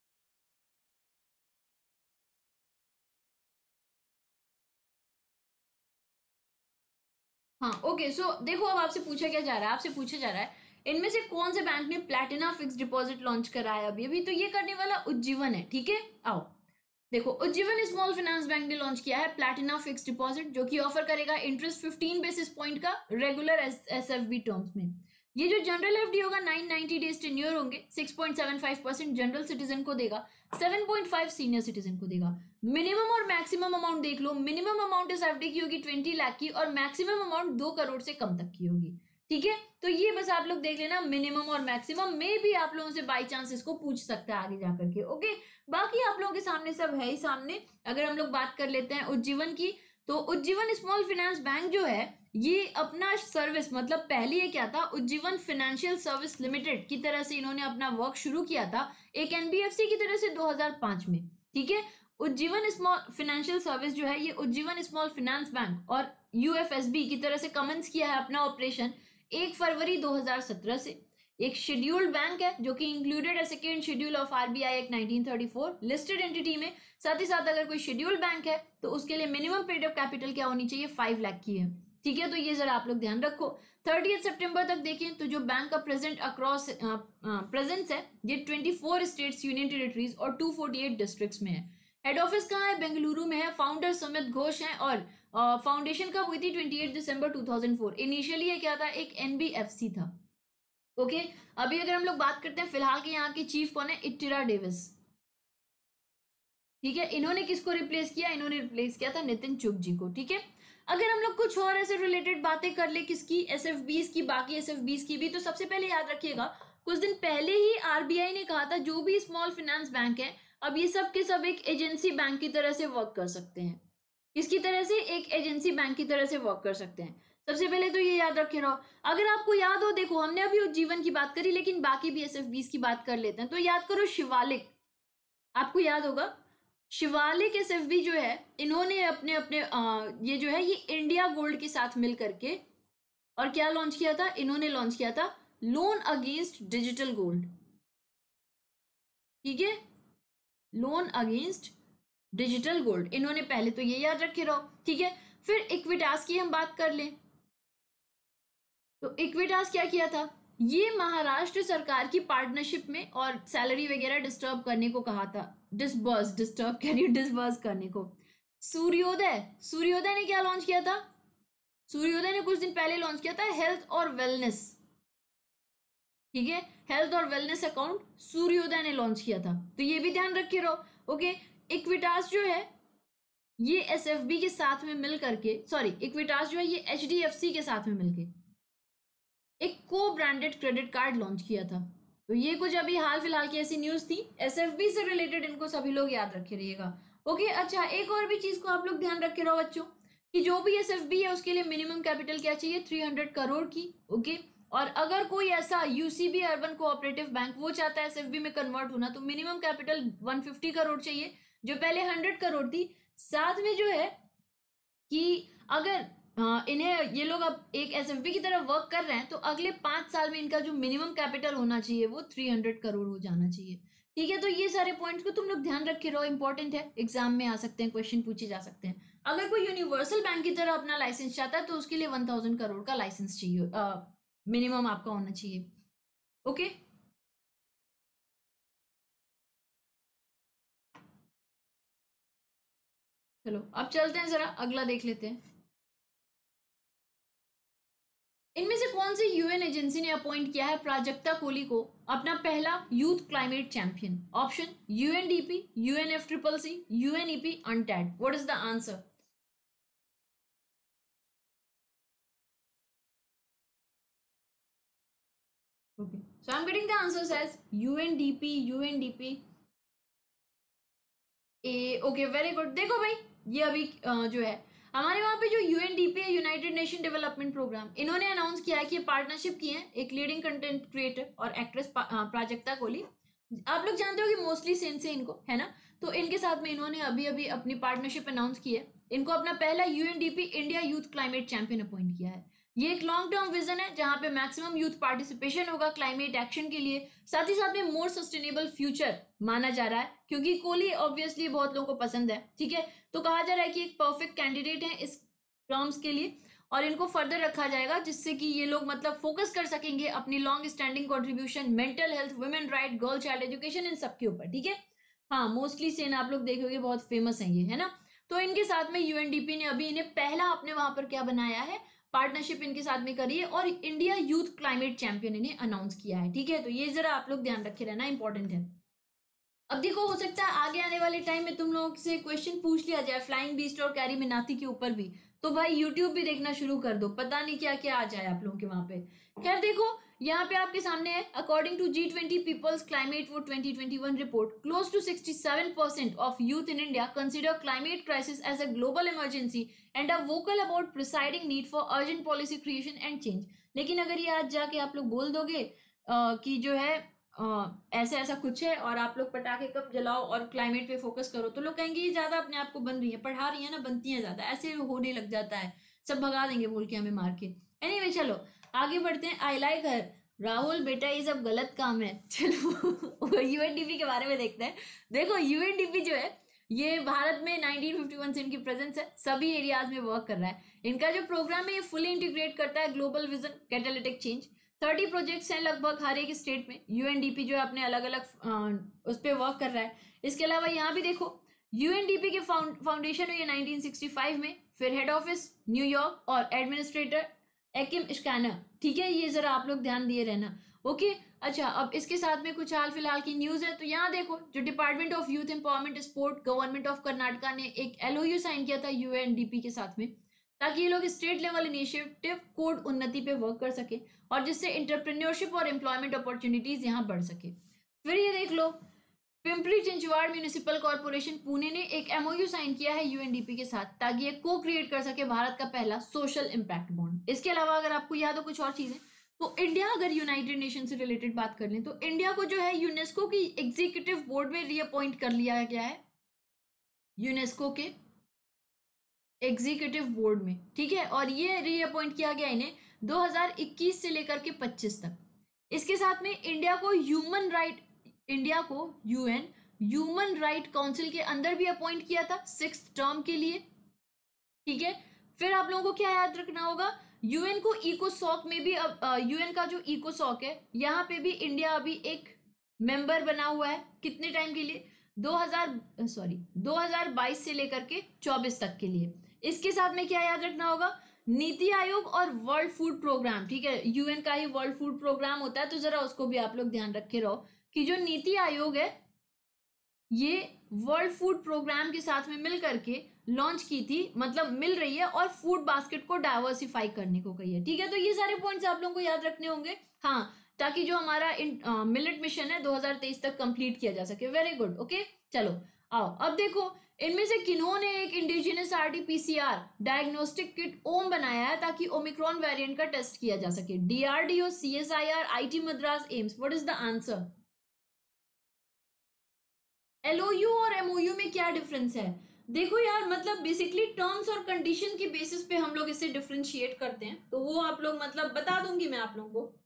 हाँ ओके, सो देखो, अब आपसे पूछा क्या जा रहा है, आपसे पूछा जा रहा है इनमें से कौन से बैंक ने प्लैटिना फिक्स डिपॉजिट लॉन्च करा है अभी अभी। तो ये करने वाला उज्जीवन है, ठीक है। आओ देखो, उज्जीवन स्मॉल फाइनेंस बैंक ने लॉन्च किया है प्लैटिना फिक्स डिपॉजिट, जो कि ऑफर करेगा इंटरेस्ट 15 बेसिस पॉइंट का रेगुलर एसएफबी टर्म्स में। ये जो जनरल एफडी होगा 990 डेज टेन्योर होंगे, 6.75% जनरल सिटीजन को देगा, 7.5 सीनियर सिटीजन को देगा। मिनिमम और मैक्सिमम अमाउंट देख लो, मिनिमम अमाउंट इस एफडी की होगी 20 लाख की, और मैक्सिमम अमाउंट 2 करोड़ से कम तक की होगी, ठीक है। तो ये बस आप लोग देख लेना, मिनिमम और मैक्सिमम में भी आप लोगों से बाई चांस इसको पूछ सकता है आगे जाकर के। ओके, बाकी आप लोगों के सामने सब है ही सामने। अगर हम लोग बात कर लेते हैं उज्जीवन की, तो उज्जीवन स्मॉल फाइनेंस बैंक जो है ये अपना सर्विस मतलब पहले ये क्या था, उज्जीवन फाइनेंशियल सर्विस लिमिटेड की तरह से इन्होंने अपना वर्क शुरू किया था एक एनबीएफसी की तरह से 2005 में। ठीक है, उज्जीवन स्मॉल फाइनेंशियल सर्विस जो है ये उज्जीवन स्मॉल फाइनेंस बैंक और यूएफएसबी की तरह से कमेंस किया है अपना ऑपरेशन 1 फरवरी 2017 से। एक शेड्यूल्ड बैंक है जो कि इंक्लूडेड है second schedule of RBI act 1934 listed entity में। साथ ही साथ अगर कोई शेड्यूल्ड बैंक है तो उसके लिए मिनिमम पेड अप कैपिटल क्या होनी चाहिए, 5 लाख की है। ठीक है, तो ये जरा आप लोग ध्यान रखो। 30 सितंबर तक देखें तो जो बैंक का प्रेजेंट अक्रॉस प्रेजेंस है ये 24 स्टेट्स यूनियन टेरिटरीज और 248 डिस्ट्रिक्ट्स में है। हेड ऑफिस कहाँ है, बेंगलुरु में है। फाउंडर सुमित घोष हैं और फाउंडेशन कब हुई थी, 28 दिसंबर 2004। इनिशियली ये क्या था, एक एनबीएफसी था। ओके, अभी अगर हम लोग बात करते हैं फिलहाल के यहाँ के चीफ कौन है, इटिरा डेविस। ठीक है, इन्होंने किसको रिप्लेस किया, इन्होंने रिप्लेस किया था नितिन चुग जी को। ठीक है, अगर हम लोग कुछ और ऐसे रिलेटेड बातें कर ले किसकी, एसएफबीज की, बाकी एसएफबीज की भी, तो सबसे पहले याद रखिएगा कुछ दिन पहले ही आरबीआई ने कहा था जो भी स्मॉल फाइनेंस बैंक है अब ये सब के सब एक एजेंसी बैंक की तरह से वर्क कर सकते हैं। किसकी तरह से, एक एजेंसी बैंक की तरह से वर्क कर सकते हैं। सबसे पहले तो ये याद रखे रहो। अगर आपको याद हो, देखो हमने अभी उज्जीवन की बात करी लेकिन बाकी भी एसएफबीज की बात कर लेते हैं। तो याद करो शिवालिक, आपको याद होगा शिवालिक एसएफबी जो है इन्होंने अपने अपने ये जो है ये इंडिया गोल्ड के साथ मिल करके और क्या लॉन्च किया था, इन्होंने लॉन्च किया था लोन अगेंस्ट डिजिटल गोल्ड। ठीक है, लोन अगेंस्ट डिजिटल गोल्ड इन्होंने पहले, तो ये याद रखे रहो। ठीक है, फिर इक्विटास की हम बात कर लें तो इक्विटास क्या किया था, ये महाराष्ट्र सरकार की पार्टनरशिप में और सैलरी वगैरह डिस्टर्ब करने को कहा था, डिस्टर्ब करिए डिस्बर्स करने को। सूर्योदय ने क्या लॉन्च किया था, सूर्योदय ने कुछ दिन पहले लॉन्च किया था हेल्थ और वेलनेस। ठीक है, हेल्थ और वेलनेस अकाउंट सूर्योदय ने लॉन्च किया था, तो ये भी ध्यान रखे रहो। ओके, इक्विटास जो है ये एसएफबी के साथ में मिल करके, सॉरी इक्विटास जो है ये एचडीएफसी के साथ में मिलके एक को ब्रांडेड क्रेडिट कार्ड लॉन्च किया था। तो ये कुछ अभी हाल फिलहाल की ऐसी न्यूज थी एसएफबी से रिलेटेड, इनको सभी लोग याद रखे रहिएगा। ओके, अच्छा एक और भी चीज को आप लोग ध्यान रखे रहो बच्चों कि जो भी एसएफबी है उसके लिए मिनिमम कैपिटल क्या चाहिए, 300 करोड़ की। ओके, और अगर कोई ऐसा यूसीबी अर्बन कोऑपरेटिव बैंक वो चाहता है एसएफबी में कन्वर्ट होना तो मिनिमम कैपिटल 150 करोड़ चाहिए, जो पहले 100 करोड़ थी। साथ में जो है कि अगर इन्हें ये लोग अब एक एसएफबी की तरह वर्क कर रहे हैं तो अगले 5 साल में इनका जो मिनिमम कैपिटल होना चाहिए वो 300 करोड़ हो जाना चाहिए। ठीक है, तो ये सारे पॉइंट्स को तुम लोग ध्यान रखे रहो, इंपॉर्टेंट है, एग्जाम में आ सकते हैं, क्वेश्चन पूछे जा सकते हैं। अगर कोई यूनिवर्सल बैंक की तरह अपना लाइसेंस चाहता है तो उसके लिए 1000 करोड़ का लाइसेंस चाहिए, मिनिमम आपका होना चाहिए। ओके, चलो अब चलते हैं, जरा अगला देख लेते हैं। इनमें से कौन सी यूएन एजेंसी ने अपॉइंट किया है प्राजक्ता कोहली को अपना पहला youth climate champion? Option UNDP, यूएनएफट्रिपलसी, UNEP, UNCTAD. What is the answer? Okay, so I am getting the answers as UNDP, UNDP A. Okay, very good. देखो भाई ये अभी जो है हमारे वहां पे जो यूएनडीपी है, यूनाइटेड नेशन डेवलपमेंट प्रोग्राम, इन्होंने अनाउंस किया है कि पार्टनरशिप की है एक लीडिंग कंटेंट क्रिएटर और एक्ट्रेस प्राजक्ता कोहली। आप लोग जानते हो कि मोस्टली सेंस है इनको, है ना, तो इनके साथ में इन्होंने अभी अभी अपनी पार्टनरशिप अनाउंस की है। इनको अपना पहला UNDP India youth climate champion appoint किया है। ये एक लॉन्ग टर्म विजन है जहां पे मैक्सिमम यूथ पार्टिसिपेशन होगा क्लाइमेट एक्शन के लिए, साथ ही साथ में मोर सस्टेनेबल फ्यूचर माना जा रहा है क्योंकि कोहली ऑब्वियसली बहुत लोगों को पसंद है। ठीक है, तो कहा जा रहा है कि एक परफेक्ट कैंडिडेट है इस टर्म्स के लिए और इनको फर्दर रखा जाएगा जिससे कि ये लोग मतलब फोकस कर सकेंगे अपनी long standing contribution mental health, women right, girl child education, इन सब के ऊपर। ठीक है, हाँ मोस्टली सेन आप लोग देखोगे बहुत फेमस है ये, है ना। तो इनके साथ में यूएनडीपी ने अभी इन्हें पहला अपने वहां पर क्या बनाया है, पार्टनरशिप इनके साथ में करी है और इंडिया यूथ क्लाइमेट चैंपियन इन्हें अनाउंस किया है। ठीक है, तो ये जरा आप लोग ध्यान रखे रहना, इंपॉर्टेंट है। अब देखो हो सकता है आगे आने वाले टाइम में तुम लोगों से क्वेश्चन पूछ लिया जाए फ्लाइंग बीस्ट और कैरी मिनाती के ऊपर भी, तो भाई यूट्यूब भी देखना शुरू कर दो, पता नहीं क्या क्या आ जाए आप लोगों के वहां पे। खैर देखो यहाँ पे आपके सामने है, according to G20 people's climate vote 2021 report, close to 67% of youth in India consider climate crisis as a global emergency and are vocal about presiding need for urgent policy creation and change. लेकिन अगर ये आज जाके आप लोग बोल दोगे कि जो है ऐसा ऐसा कुछ है और आप लोग पटाखे कब जलाओ और क्लाइमेट पे फोकस करो, तो लोग कहेंगे ये ज्यादा अपने आप को बन रही है, पढ़ा रही है ना, बनती है ज्यादा, ऐसे होने लग जाता है, सब भगा देंगे बोल के हमें मार के। एनीवे चलो आगे बढ़ते हैं। आई लाइक हर, राहुल बेटा ये सब गलत काम है। चलो यूएनडीपी के बारे में देखते हैं। देखो यूएनडीपी जो है ये भारत में 1951 से इनकी प्रेजेंस है, सभी एरियाज में वर्क कर रहा है। इनका जो प्रोग्राम है ये फुली इंटीग्रेट करता है global vision catalytic change. 30 projects हैं लगभग हर एक स्टेट में। यूएनडीपी जो है अपने अलग अलग उस पर वर्क कर रहा है। इसके अलावा यहाँ भी देखो यूएनडीपी के फाउंडेशन हुई है 1965 में, फिर हेड ऑफिस न्यूयॉर्क और एडमिनिस्ट्रेटर एकिम स्कैनर। ठीक है, ये जरा आप लोग ध्यान दिए रहना। ओके अच्छा, अब इसके साथ में कुछ हाल फिलहाल की न्यूज है, तो यहाँ देखो जो department of youth empowerment sport government of Karnataka ने एक एलओयू साइन किया था यूएनडीपी के साथ में, ताकि ये लोग स्टेट लेवल इनिशिएटिव कोड उन्नति पे वर्क कर सके और जिससे इंटरप्रेन्योरशिप और एम्प्लॉयमेंट अपॉर्चुनिटीज यहाँ बढ़ सके। फिर ये देख लो पिंपरी चिंचवाड़ म्यूनिसिपल कॉर्पोरेशन पुणे ने एक एमओयू साइन किया है यूएनडीपी के साथ, ताकि ये को क्रिएट कर सके भारत का पहला सोशल इम्पैक्ट बॉन्ड। इसके अलावा अगर आपको याद हो कुछ और चीजें, तो इंडिया अगर यूनाइटेड नेशन से रिलेटेड बात कर लें तो इंडिया को जो है यूनेस्को की एग्जीक्यूटिव बोर्ड में रीअपॉइंट कर लिया गया है, यूनेस्को के एग्जीक्यूटिव बोर्ड में। ठीक है, और ये रीअपॉइंट किया गया इन्हें 2021 से लेकर के 25 तक। इसके साथ में इंडिया को यूएन ह्यूमन राइट काउंसिल के अंदर भी अपॉइंट किया था 6th टर्म के लिए। ठीक है, फिर आप लोगों को क्या याद रखना होगा, यूएन को इकोसॉक में भी अब यूएन का जो इकोसॉक है यहाँ पे भी इंडिया अभी एक मेंबर बना हुआ है। कितने टाइम के लिए, 2022 से लेकर के 24 तक के लिए। इसके साथ में क्या याद रखना होगा, नीति आयोग और वर्ल्ड फूड प्रोग्राम। ठीक है, यूएन का ही वर्ल्ड फूड प्रोग्राम होता है, तो जरा उसको भी आप लोग ध्यान रखे रहो कि जो नीति आयोग है ये वर्ल्ड फूड प्रोग्राम के साथ में मिल करके लॉन्च की थी, मतलब मिल रही है और फूड बास्केट को डाइवर्सिफाई करने को कही है। ठीक है, तो ये सारे पॉइंट्स आप लोगों को याद रखने होंगे, हाँ, ताकि जो हमारा मिलेट मिशन है 2023 तक कंप्लीट किया जा सके। वेरी गुड, ओके चलो आओ अब देखो इनमें से किन्होंने एक indigenous RTPCR diagnostic kit Om बनाया है ताकि ओमिक्रॉन वेरिएंट का टेस्ट किया जा सके। DRDO, CSIR, IIT Madras, AIIMS. What is the answer? LOU और एमओयू में क्या डिफरेंस है? देखो यार, मतलब बेसिकली टर्म्स और कंडीशन की बेसिस पे हम लोग इसे डिफरेंशिएट करते हैं, तो वो आप लोग मतलब बता दूंगी मैं आप लोगों को।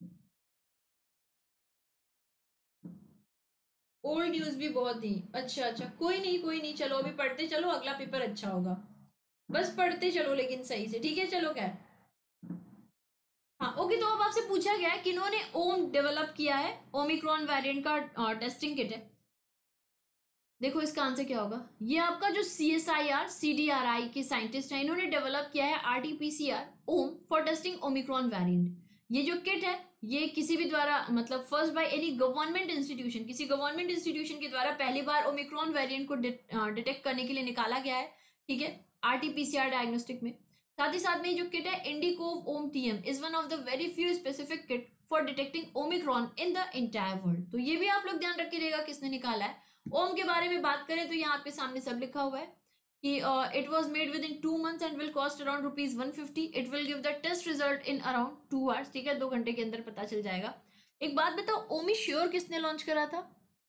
ओल्ड न्यूज भी बहुत थी, अच्छा अच्छा, कोई नहीं चलो अभी पढ़ते चलो, अगला पेपर अच्छा होगा, बस पढ़ते चलो लेकिन सही से। ठीक है चलो, क्या है हाँ ओके, तो अब आपसे पूछा गया है किन्होंने ओम डेवलप किया है, ओमिक्रॉन वेरिएंट का टेस्टिंग किट है। देखो इसका आंसर क्या होगा, ये आपका जो CSIR CDRI के साइंटिस्ट हैं, इन्होंने डेवलप किया है RT-PCR Om for testing Omicron variant. ये जो किट है ये किसी भी द्वारा, मतलब first by any government institution, किसी गवर्नमेंट इंस्टीट्यूशन के द्वारा पहली बार ओमिक्रॉन वेरिएंट को डिटेक्ट करने के लिए निकाला गया है। ठीक है, RT-PCR डायग्नोस्टिक में। साथ ही साथ में जो किट है Indicov Om TM is one of the very few specific kit for detecting Omicron in the entire world. तो ये भी आप लोग ध्यान रखे रहेगा किसने निकाला है। ओम के बारे में बात करें तो यहाँ आपके सामने सब लिखा हुआ है कि it was made within 2 months and will cost around ₹150। It will give the test result in around 2 hours। ठीक है, 2 घंटे के अंदर पता चल जाएगा। एक बात बताओ, ओमी श्योर किसने लॉन्च करा था?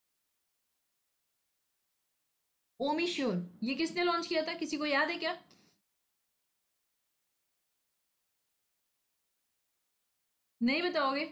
ओमी श्योर ये किसने लॉन्च किया था, किसी को याद है क्या? नहीं बताओगे?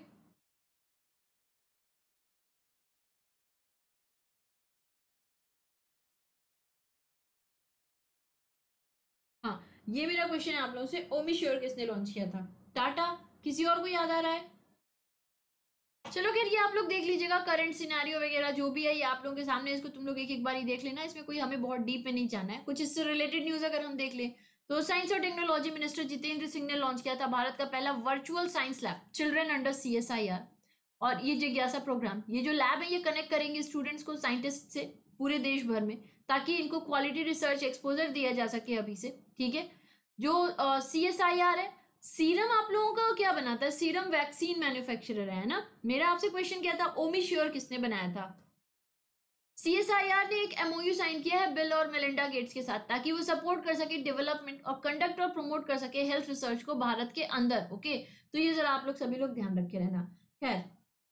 हाँ, ये मेरा क्वेश्चन है आप लोगों से, ओमी श्योर किसने लॉन्च किया था? टाटा? किसी और को याद आ रहा है? चलो खैर ये आप लोग देख लीजिएगा, करंट सिनेरियो वगैरह जो भी है ये आप लोगों के सामने, इसको तुम लोग एक बार ही देख लेना, इसमें कोई हमें बहुत डीप में नहीं जाना है। कुछ इससे रिलेटेड न्यूज अगर हम देख लें तो साइंस और टेक्नोलॉजी मिनिस्टर जितेंद्र सिंह ने लॉन्च किया था भारत का पहला virtual science lab children under CSIR। और ये जिज्ञासा प्रोग्राम, ये जो लैब है ये कनेक्ट करेंगे स्टूडेंट्स को साइंटिस्ट से पूरे देश भर में, ताकि इनको क्वालिटी रिसर्च एक्सपोजर दिया जा सके अभी से। ठीक है, जो CSIR है सीरम आप लोगों का क्या बनाता है? सीरम वैक्सीन मैन्युफैक्चरर है ना। मेरा आपसे क्वेश्चन क्या था, ओमिश्योर किसने बनाया था? सीएसआईआर ने एक एमओयू साइन किया है बिल और मेलिंडा गेट्स के साथ, ताकि वो सपोर्ट कर सके डेवलपमेंट और कंडक्ट और प्रमोट कर सके हेल्थ रिसर्च को भारत के अंदर। ओके, तो ये जरा आप लोग सभी लोग ध्यान रखे रहना। खैर,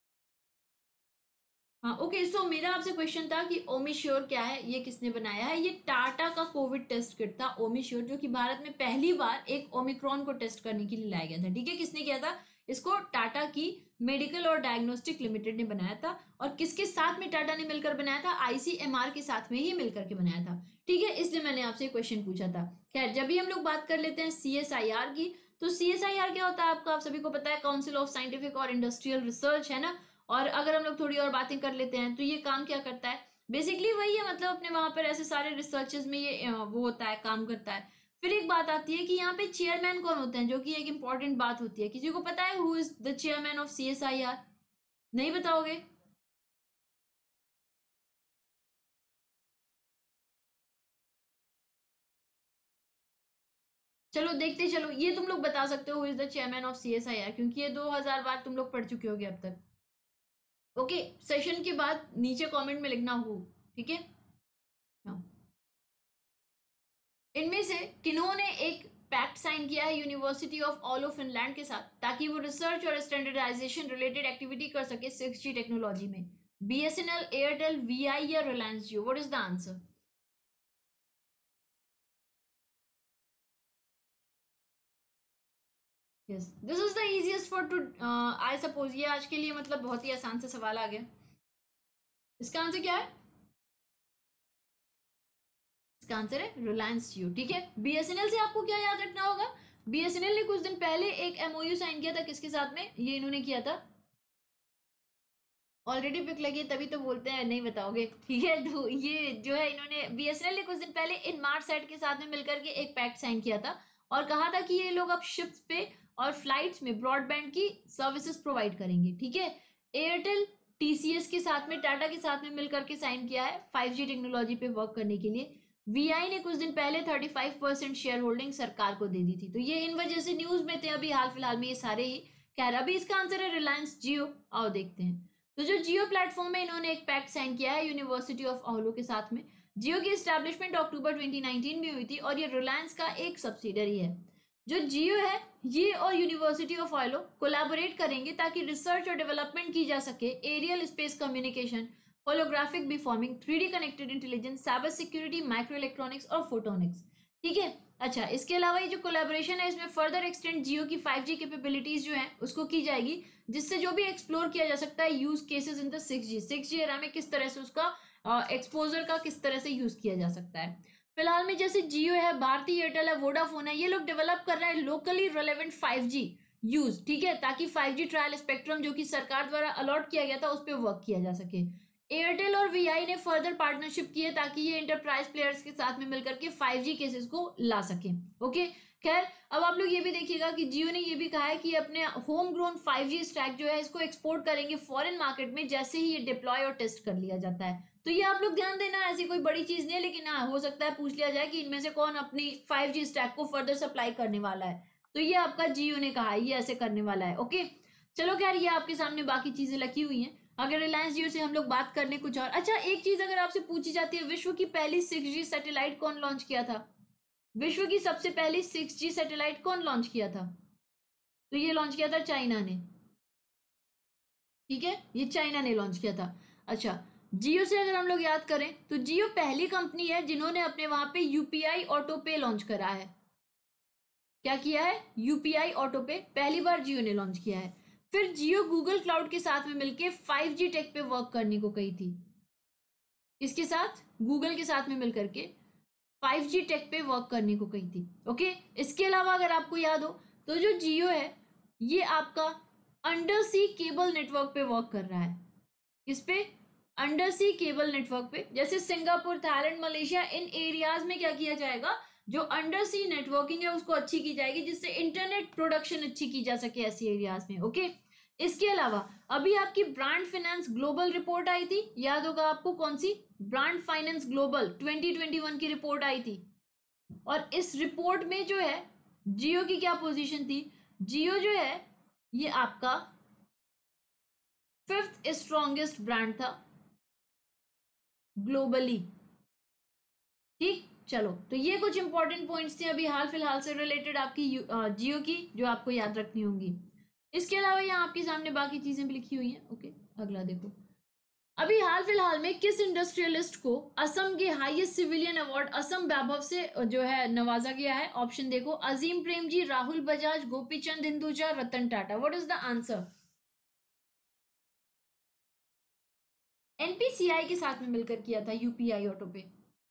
हाँ ओके, सो मेरा आपसे क्वेश्चन था कि ओमिश्योर क्या है, ये किसने बनाया है? ये टाटा का कोविड टेस्ट किट था ओमिश्योर, जो कि भारत में पहली बार एक ओमिक्रॉन को टेस्ट करने के लिए लाया गया था। ठीक है, किसने किया था इसको? टाटा की मेडिकल और डायग्नोस्टिक लिमिटेड ने बनाया था। और किसके साथ में टाटा ने मिलकर बनाया था? आईसीएमआर के साथ में ही मिलकर के बनाया था। ठीक है, इसलिए मैंने आपसे क्वेश्चन पूछा था। खैर, जब भी हम लोग बात कर लेते हैं सीएसआईआर की, तो सीएसआईआर क्या होता है आपका, आप सभी को पता है, काउंसिल ऑफ साइंटिफिक और इंडस्ट्रियल रिसर्च है ना। और अगर हम लोग थोड़ी और बातें कर लेते हैं तो ये काम क्या करता है, बेसिकली वही है, मतलब अपने वहां पर ऐसे सारे रिसर्चेस में ये वो होता है, काम करता है। फिर एक बात आती है कि यहाँ पे चेयरमैन कौन होते हैं, जो कि एक इंपॉर्टेंट बात होती है। किसी को पता है who is the chairman of CSIR? नहीं बताओगे? चलो देखते चलो, ये तुम लोग बता सकते हो who is the chairman of CSIR, क्योंकि ये 2000 बार तुम लोग पढ़ चुके होगे अब तक। ओके, सेशन के बाद नीचे कमेंट में लिखना हु। ठीक है, हाँ। इनमें से किन्होंने एक पैक्ट साइन किया है यूनिवर्सिटी ऑफ ऑलो फिनलैंड के साथ, ताकि वो रिसर्च और स्टैंडर्डाइजेशन रिलेटेड एक्टिविटी कर सके 6G टेक्नोलॉजी में? बीएसएनएल, एयरटेल, वीआई या Reliance Jio? What is the answer? Yes, this is the easiest for two, I suppose ये आज के लिए मतलब बहुत ही आसान सा सवाल आ गया। इसका आंसर क्या है? इसका आंसर है रिलायंस जियो। ठीक है, बीएसएनएल से आपको क्या याद रखना होगा? बीएसएनएल ने कुछ दिन पहले एक एमओयू साइन किया था, किसके साथ में ये इन्होंने किया था? ऑलरेडी पिक लगी है, तभी तो बोलते हैं नहीं बताओगे। ठीक है, तो ये जो है, इन्होंने बीएसएनएल ने कुछ दिन पहले इनमार्ट के साथ में मिलकर के एक पैक्ट साइन किया था, और कहा था कि ये लोग अब शिप्स पे और फ्लाइट्स में ब्रॉडबैंड की सर्विसेज प्रोवाइड करेंगे। ठीक है, एयरटेल टीसीएस के साथ में, टाटा के साथ में मिलकर के साइन किया है 5G टेक्नोलॉजी पे वर्क करने के लिए। वीआई ने कुछ दिन पहले 35% शेयर होल्डिंग सरकार को दे दी थी, तो ये इन वजह से न्यूज में थे अभी हाल फिलहाल में ये सारे ही। खैर, अभी इसका आंसर है रिलायंस जियो। आओ देखते हैं। तो जो जियो प्लेटफॉर्म है, इन्होंने एक पैक्ट साइन किया है यूनिवर्सिटी ऑफ ऑलो के साथ में। जियो की एस्टैब्लिशमेंट अक्टूबर 2019 में हुई थी, और ये रिलायंस का एक सब्सिडरी है। जो जियो है, ये और यूनिवर्सिटी ऑफ ऑलो कोलैबोरेट करेंगे, ताकि रिसर्च और डेवलपमेंट की जा सके aerial space communication, holographic beamforming, 3D connected intelligence, cyber security, micro electronics और फोटोनिक्स। ठीक है, अच्छा, इसके अलावा ये जो कोलैबोरेशन है, इसमें फर्दर एक्सटेंड जियो की 5G कैपेबिलिटीज जो है उसको की जाएगी, जिससे जो भी एक्सप्लोर किया जा सकता है use cases in the 6G era में, किस तरह से उसका एक्सपोजर का किस तरह से यूज किया जा सकता है। फिलहाल में जैसे जियो है, भारती एयरटेल है, वोडाफोन है, ये लोग डेवलप कर रहे हैं लोकली रेलेवेंट 5G यूज। ठीक है, ताकि 5G ट्रायल स्पेक्ट्रम जो कि सरकार द्वारा अलॉट किया गया था उस पर वर्क किया जा सके। एयरटेल और वीआई ने फर्दर पार्टनरशिप की है, ताकि ये इंटरप्राइज प्लेयर्स के साथ में मिलकर के 5G केसेस को ला सके। ओके, खैर, अब आप लोग ये भी देखिएगा कि जियो ने ये भी कहा है कि अपने होम ग्रोन 5G स्टैक जो है इसको एक्सपोर्ट करेंगे फॉरेन मार्केट में, जैसे ही ये डिप्लॉय और टेस्ट कर लिया जाता है। तो ये आप लोग ध्यान देना, ऐसी कोई बड़ी चीज नहीं है, लेकिन हाँ, हो सकता है पूछ लिया जाए कि इनमें से कौन अपनी 5G स्टैक को फर्दर सप्लाई करने वाला है। तो ये आपका जियो ने कहा है, ये ऐसे करने वाला है। ओके, चलो खैर, ये आपके सामने बाकी चीजें लिखी हुई हैं। अगर रिलायंस जियो से हम लोग बात कर लें कुछ और, अच्छा, एक चीज अगर आपसे पूछी जाती है, विश्व की पहली 6G सैटेलाइट कौन लॉन्च किया था? विश्व की सबसे पहली 6G सैटेलाइट कौन लॉन्च किया था? तो ये लॉन्च किया था चाइना ने। ठीक है, ये चाइना ने लॉन्च किया था। अच्छा, जियो से अगर हम लोग याद करें, तो जियो पहली कंपनी है जिन्होंने अपने वहां पे यूपीआई ऑटो पे लॉन्च करा है। क्या किया है? यूपीआई ऑटो पे पहली बार जियो ने लॉन्च किया है। फिर जियो गूगल क्लाउड के साथ में मिलके 5G टेक पे वर्क करने को कही थी। इसके साथ गूगल के साथ में मिलकर के 5G टेक पे वर्क करने को कही थी। ओके, इसके अलावा अगर आपको याद हो, तो जो जियो है, ये आपका अंडर सी केबल नेटवर्क पे वर्क कर रहा है। किस पे? अंडर सी केबल नेटवर्क पे। जैसे सिंगापुर, थाईलैंड, मलेशिया, इन एरियाज में क्या किया जाएगा, जो अंडर सी नेटवर्किंग है उसको अच्छी की जाएगी, जिससे इंटरनेट प्रोडक्शन अच्छी की जा सके ऐसी एरियाज में। ओके, इसके अलावा अभी आपकी ब्रांड फाइनेंस ग्लोबल रिपोर्ट आई थी, याद होगा आपको, कौन सी? ब्रांड फाइनेंस ग्लोबल 2021 की रिपोर्ट आई थी। और इस रिपोर्ट में जो है, जियो की क्या पोजीशन थी? जियो जो है ये आपका 5th स्ट्रॉन्गेस्ट ब्रांड था ग्लोबली। ठीक, चलो तो ये कुछ इंपॉर्टेंट पॉइंट्स थे अभी हाल फिलहाल से रिलेटेड आपकी जियो की, जो आपको याद रखनी होंगी। इसके अलावा यहाँ आपके सामने बाकी चीजें भी लिखी हुई हैं। ओके, अगला देखो, अभी हाल फिलहाल में किस इंडस्ट्रियलिस्ट को असम के highest civilian award Assam Vaibhav से जो है नवाजा गया है? ऑप्शन देखो, Azim Premji, Rahul Bajaj, Gopichand Hinduja, Ratan Tata. What is the answer? NPCI के साथ में मिलकर किया था, यूपीआई ऑटो पे।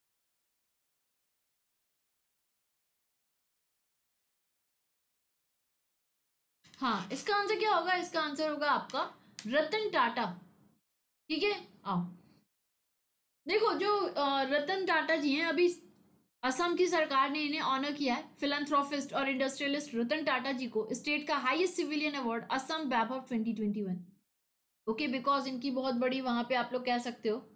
हाँ, इसका आंसर क्या होगा? इसका आंसर होगा आपका रतन टाटा। ठीक है, आओ देखो, जो रतन टाटा जी हैं, अभी असम की सरकार ने इन्हें ऑनर किया है, फिलैंथ्रोपिस्ट और इंडस्ट्रियलिस्ट रतन टाटा जी को स्टेट का highest civilian award Assam Vaibhav 2021। Okay, because इनकी बहुत बड़ी वहां पे आप लोग कह सकते हो।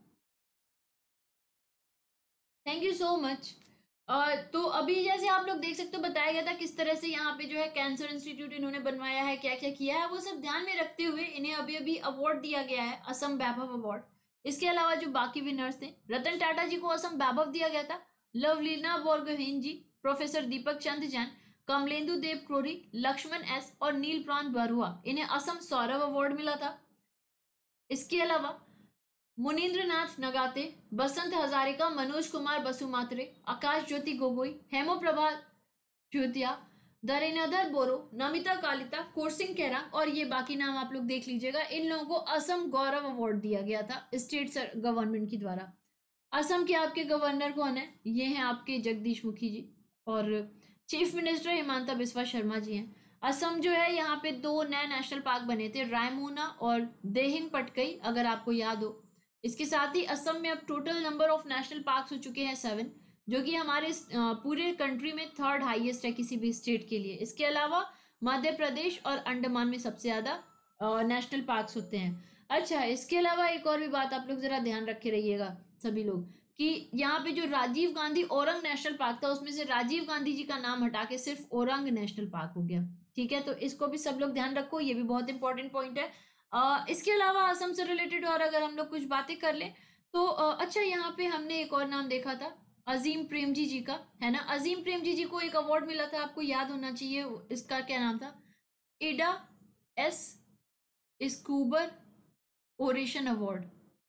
Thank you so much. तो अभी जैसे आप लोग देख सकते हो, बताया गया था किस तरह से यहाँ पे जो है कैंसर इंस्टीट्यूट इन्होंने बनवाया है, क्या क्या किया है, वो सब ध्यान में रखते हुए इन्हें अभी अभी अवार्ड दिया गया है, असम वैभव अवार्ड। इसके अलावा जो बाकी विनर्स थे, रतन टाटा जी को असम वैभव दिया गया था, लवलीना बोरगोहेन जी, प्रोफेसर दीपक चंद जैन, कमलेंदु देव क्रोरी, लक्ष्मण एस और नील प्रांत बरुआ, इन्हें असम सौरभ अवार्ड मिला था। इसके अलावा मुनीन्द्र नाथ नगाते, बसंत हजारिका, मनोज कुमार बसुमात्रे, आकाश ज्योति गोगोई, हेमो प्रभा ज्योतिया, दरेनदर बोरो, नमिता कालिता, कोरसिंग केरांग और ये बाकी नाम आप लोग देख लीजिएगा। इन लोगों को असम गौरव अवार्ड दिया गया था स्टेट गवर्नमेंट की द्वारा। असम के आपके गवर्नर कौन है? ये हैं आपके जगदीश मुखी जी, और चीफ मिनिस्टर हिमांता बिस्वा शर्मा जी हैं। असम जो है, यहाँ पे 2 नए नेशनल पार्क बने थे, रायमोना और देहिंग पटकई, अगर आपको याद हो। इसके साथ ही असम में अब total number of national park हो चुके हैं 7, जो कि हमारे पूरे कंट्री में 3rd हाईएस्ट है किसी भी स्टेट के लिए। इसके अलावा मध्य प्रदेश और अंडमान में सबसे ज्यादा नेशनल पार्क्स होते हैं। अच्छा, इसके अलावा एक और भी बात आप लोग जरा ध्यान रखे रहिएगा सभी लोग, कि यहाँ पे जो राजीव गांधी औरंग नेशनल पार्क था, उसमें से राजीव गांधी जी का नाम हटा के सिर्फ औरंग नेशनल पार्क हो गया। ठीक है, तो इसको भी सब लोग ध्यान रखो, ये भी बहुत इंपॉर्टेंट पॉइंट है। इसके अलावा असम से रिलेटेड और अगर हम लोग कुछ बातें कर लें तो अच्छा, यहाँ पे हमने एक और नाम देखा था, अजीम प्रेमजी जी का, है ना? अजीम प्रेमजी जी को एक अवार्ड मिला था, आपको याद होना चाहिए, इसका क्या नाम था? Ida S Scudder oration award.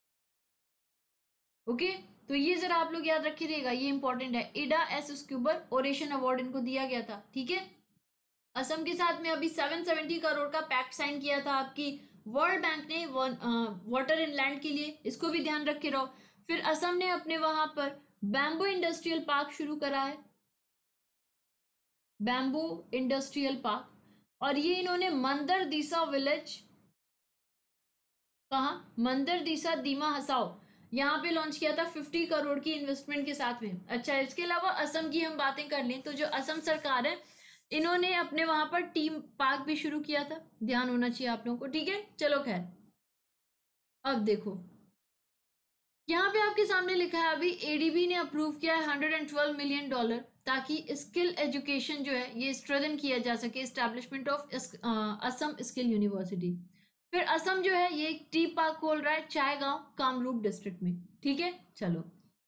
Okay, तो ये जरा आप लोग याद रखिएगा, ये इंपॉर्टेंट है। Ida S Scudder oration award इनको दिया गया था। ठीक है, असम के साथ में अभी 770 करोड़ का पैक्ट साइन किया था आपकी वर्ल्ड बैंक ने वाटर इन लैंड के लिए, इसको भी ध्यान रखे रहो। फिर असम ने अपने वहां पर बैम्बो इंडस्ट्रियल पार्क शुरू करा है, बैम्बो इंडस्ट्रियल पार्क, और ये इन्होंने मंदर दीसा विलेज, कहा मंदर दीसा दीमा हसाओ, यहाँ पे लॉन्च किया था 50 करोड़ की इन्वेस्टमेंट के साथ में। अच्छा, इसके अलावा असम की हम बातें कर लें तो जो असम सरकार है, इन्होंने अपने वहां पर टीम पार्क भी शुरू किया था, ध्यान होना चाहिए आप लोगों को। ठीक है, चलो खैर, अब देखो यहाँ पे आपके सामने लिखा है, अभी एडीबी ने अप्रूव किया है $112 मिलियन, ताकि स्किल एजुकेशन जो है ये स्ट्रेंथन किया जा सके, establishment of Assam skill university. फिर असम जो है ये एक टी पार्क खोल रहा है चायगांव कामरूप डिस्ट्रिक्ट में। ठीक है, चलो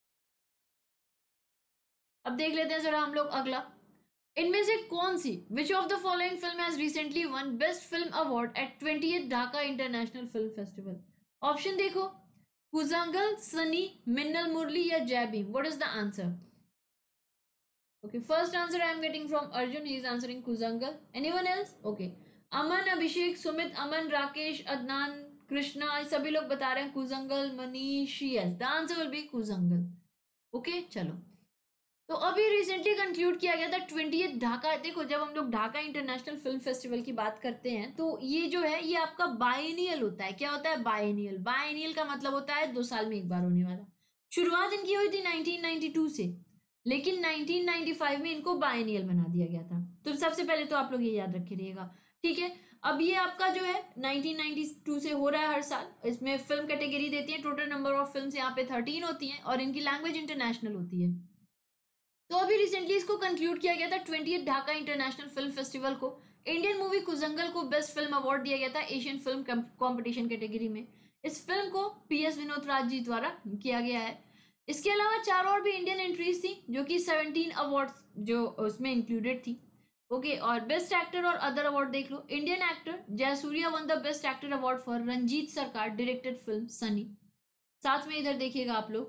अब देख लेते हैं जरा हम लोग अगला, इनमें से कौन सी, which of the following film has recently won best film award at 20th Dhaka international film festival? Option देखो, कुजंगल, सनी, मिन्नल मुरली या Jai Bhim. What is the answer? Okay, first answer I am getting from Arjun. He is answering Kuzangal. Anyone else? Okay. Aman, Abhishek, Sumit, Aman, Rakesh, Adnan, Krishna, सभी लोग बता रहे हैं Koozhangal, Manish, yes the answer will be Koozhangal. Okay, चलो तो अभी रिसेंटली कंक्लूड किया गया था 20th ढाका। देखो, जब हम लोग ढाका इंटरनेशनल फिल्म फेस्टिवल की बात करते हैं तो ये जो है ये आपका बायनियल होता है। क्या होता है? बायनियल। बायनियल का मतलब होता है 2 साल में एक बार होने वाला। शुरुआत इनकी हुई थी 1992 से, लेकिन 1995 में इनको बायनियल बना दिया गया था। तो सबसे पहले तो आप लोग ये याद रखे रहिएगा। ठीक है, अब ये आपका जो है 1992 से हो रहा है हर साल। इसमें फिल्म कैटेगरी देती है, टोटल नंबर ऑफ फिल्म्स यहाँ पे 13 होती हैं और इनकी लैंग्वेज इंटरनेशनल होती है। तो अभी रिसेंटली इसको कंक्लूड किया गया था 20th Dhaka international film festival को। इंडियन मूवी कुजंगल को बेस्ट फिल्म अवार्ड दिया गया था एशियन फिल्म कंपटीशन कैटेगरी में। इस फिल्म को PS विनोद राज जी द्वारा किया गया है। इसके अलावा 4 और भी इंडियन एंट्रीज थी जो कि 17 अवार्ड जो उसमें इंक्लूडेड थी। ओके, और बेस्ट एक्टर और अदर अवार्ड देख लो। Indian actor Jayasurya won the best actor award for Ranjith Sarkar directed film Sunny. साथ में इधर देखिएगा आप लोग,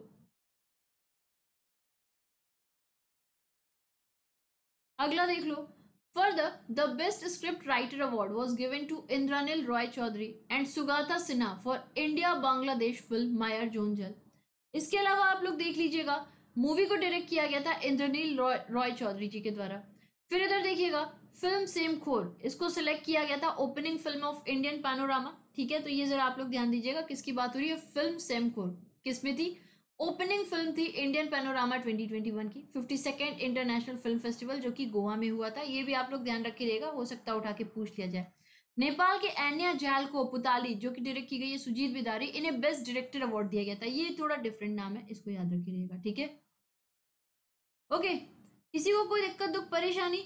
अगला देख लो। Further the best script writer award was given to Indranil Roy Chowdhury and Sugata Sinha for India Bangladesh film Mayar Jonjal. इसके अलावा आप लोग देख लीजिएगा, मूवी को डायरेक्ट किया गया था इंद्रनील रॉय चौधरी जी के द्वारा। फिर इधर देखिएगा, फिल्म सेम खोर, इसको सिलेक्ट किया गया था opening film of Indian panorama. ठीक है, तो ये जरा आप लोग ध्यान दीजिएगा किसकी बात हो रही है। फिल्म सेम खोर किसमें थी? ओपनिंग फिल्म थी इंडियन पैनोरामा 2021 की 52nd इंटरनेशनल फिल्म फेस्टिवल जो कि गोवा में हुआ था। ये भी आप लोग ध्यान रखे रहेगा, हो सकता है उठा के पूछ लिया जाए। नेपाल के एन्या जाल को पुताली जो कि डायरेक्ट की गई है सुजीत बिदारी, इन्हें बेस्ट डायरेक्टर अवार्ड दिया गया था। ये थोड़ा डिफरेंट नाम है, इसको याद रखिएगा। ठीक है, ओके, किसी को कोई दिक्कत दुख परेशानी?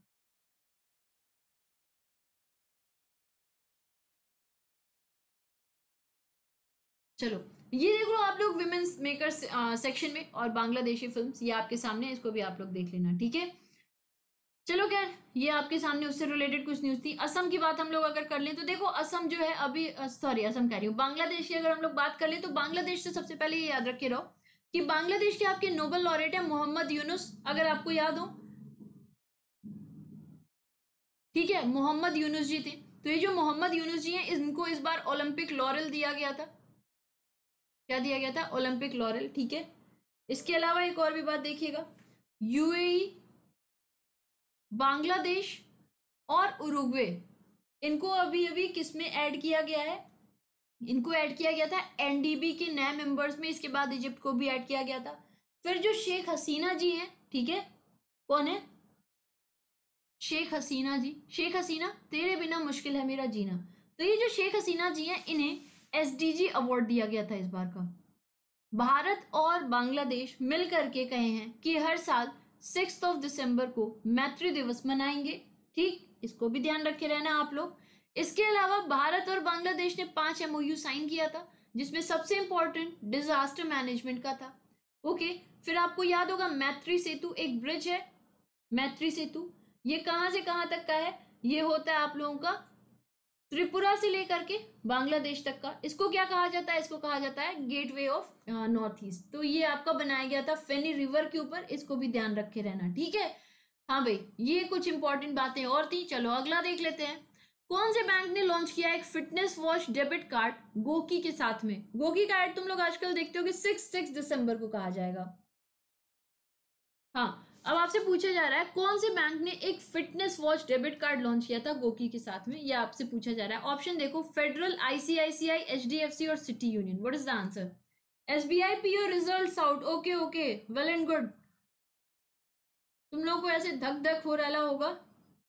चलो, ये देख लो आप लोग विमेन्स मेकर्स सेक्शन में और बांग्लादेशी फिल्म्स, ये आपके सामने, इसको भी आप लोग देख लेना। ठीक है, चलो खैर, ये आपके सामने उससे रिलेटेड कुछ न्यूज थी। असम की बात हम लोग अगर कर लें तो देखो, असम जो है अभी, सॉरी असम कह रही हूँ, बांग्लादेश की अगर हम लोग बात कर लें तो बांग्लादेश से सबसे पहले ये याद रखे रहो कि बांग्लादेश के आपके नोबेल लॉरेट है मोहम्मद यूनुस, अगर आपको याद हो। ठीक है, मोहम्मद यूनुस जी थे। तो ये जो मोहम्मद यूनुस जी हैं, इनको इस बार ओलंपिक लॉरेल दिया गया था। क्या दिया गया था? Olympic laurel. ठीक है, इसके अलावा एक और भी बात देखिएगा, यूएई, बांग्लादेश और उरुग्वे, इनको अभी अभी किसमें ऐड किया गया है? इनको ऐड किया गया था एनडीबी के नए मेंबर्स में। इसके बाद इजिप्ट को भी ऐड किया गया था। फिर जो शेख हसीना जी हैं, ठीक है, कौन है? शेख हसीना जी, शेख हसीना तेरे बिना मुश्किल है मेरा जीना। तो ये जो शेख हसीना जी हैं, इन्हें एसडीजी अवार्ड दिया गया था इस बार का। भारत और बांग्लादेश मिल करके कहे हैं कि हर साल 6 दिसंबर को मैत्री दिवस मनाएंगे। ठीक, इसको भी ध्यान रखे रहना आप लोग। इसके अलावा भारत और बांग्लादेश ने 5 MOU साइन किया था, जिसमें सबसे इंपॉर्टेंट डिजास्टर मैनेजमेंट का था। ओके, फिर आपको याद होगा मैत्री सेतु एक ब्रिज है, मैत्री सेतु, ये कहां से कहां तक का है? ये होता है आप लोगों का त्रिपुरा से लेकर के बांग्लादेश तक का। इसको क्या कहा जाता है? इसको कहा जाता है गेटवे ऑफ नॉर्थ ईस्ट। तो ये आपका बनाया गया था फेनी रिवर के ऊपर, इसको भी ध्यान रखे रहना। ठीक है, हाँ भाई, ये कुछ इंपॉर्टेंट बातें और थी। चलो अगला देख लेते हैं। कौन से बैंक ने लॉन्च किया एक fitness watch debit card GOQii के साथ में? गोकी का एड तुम लोग आजकल देखते हो कि 6 दिसंबर को कहा जाएगा। हाँ, अब आपसे पूछा जा रहा है कौन से बैंक ने एक fitness watch debit card launch किया था गोकी के साथ में, ये आपसे पूछा जा रहा है। ऑप्शन देखो, फेडरल, आईसीआईसीआई, एचडीएफसी और City Union. What is the answer? SBI. PO results out. Okay okay, well and good. तुम लोग को ऐसे धक धक हो रहा होगा।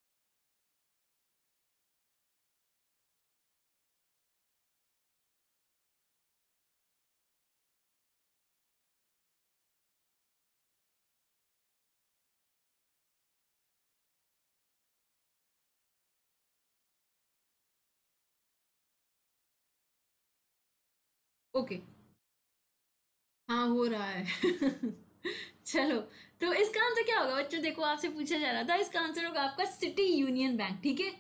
ओके, हाँ हो रहा है। चलो, तो इसका आंसर क्या होगा बच्चों? देखो, आपसे पूछा जा रहा था, इसका आंसर होगा आपका सिटी यूनियन बैंक। ठीक है,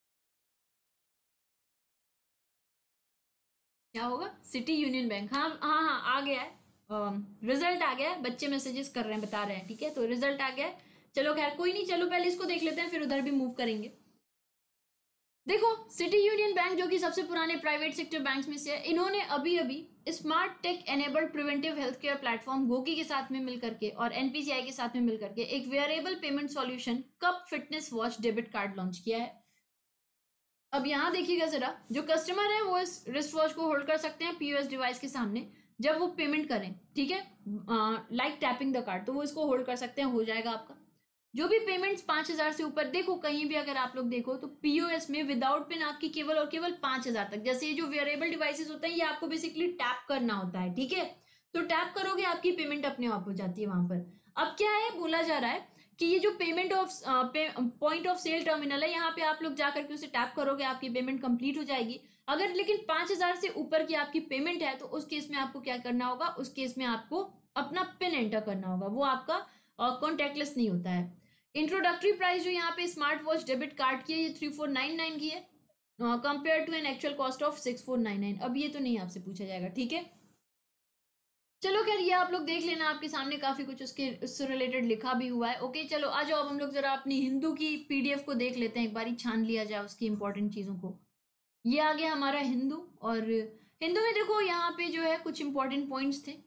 क्या होगा? City union bank. हाँ हाँ हाँ, आ गया है, रिजल्ट आ गया है, बच्चे मैसेजेस कर रहे हैं, बता रहे हैं। ठीक है, तो रिजल्ट आ गया है। चलो खैर कोई नहीं, चलो पहले इसको देख लेते हैं, फिर उधर भी मूव करेंगे। देखो, सिटी यूनियन बैंक जो कि सबसे पुराने प्राइवेट सेक्टर बैंक्स में से है, इन्होंने अभी अभी smart tech enabled preventive health care platform GOQii के साथ में मिलकर के और एनपीसीआई के साथ में मिलकर के एक wearable payment solution cum fitness watch debit card launch किया है। अब यहाँ देखिएगा जरा, जो कस्टमर है वो इस रिस्ट वॉच को होल्ड कर सकते हैं पीओएस डिवाइस के सामने जब वो पेमेंट करें। ठीक है, लाइक टैपिंग द कार्ड, तो वो इसको होल्ड कर सकते हैं, हो जाएगा आपका। जो भी पेमेंट्स 5,000 से ऊपर, देखो कहीं भी अगर आप लोग देखो तो पीओएस में विदाउट पिन आपकी केवल और केवल 5,000 तक। जैसे ये जो वेयरेबल डिवाइसेस होते हैं, ये आपको बेसिकली टैप करना होता है। ठीक है, तो टैप करोगे आपकी पेमेंट अपने आप हो जाती है वहां पर। अब क्या है, बोला जा रहा है कि ये जो payment of point of sale terminal है, यहाँ पे आप लोग जाकर के उसे टैप करोगे, आपकी पेमेंट कंप्लीट हो जाएगी। अगर लेकिन 5,000 से ऊपर की आपकी पेमेंट है तो उस केस में आपको क्या करना होगा, उस केस में आपको अपना पिन एंटर करना होगा, वो आपका कॉन्टेक्टलेस नहीं होता है। इंट्रोडक्टरी प्राइस जो यहाँ पे स्मार्ट वॉच डेबिट कार्ड की है, ये 3499 की है compare to an actual cost of 6499। अब ये तो नहीं आपसे पूछा जाएगा, ठीक है। चलो खैर, ये आप लोग देख लेना, आपके सामने काफी कुछ उससे रिलेटेड लिखा भी हुआ है। ओके चलो आ जाओ, अब हम लोग जरा अपनी हिंदू की पीडीएफ को देख लेते हैं, एक बारी छान लिया जाए उसकी इंपॉर्टेंट चीजों को। ये आ गया हमारा हिंदू, और हिंदू में देखो यहाँ पे जो है कुछ इंपॉर्टेंट पॉइंट्स थे।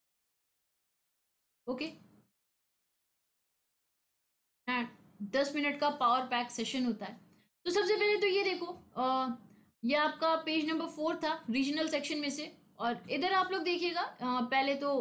ओके 10 मिनट का पावर पैक सेशन होता है। तो सबसे पहले तो ये देखो, ये आपका पेज नंबर 4 था रीजनल सेक्शन में से, और इधर आप लोग देखिएगा पहले तो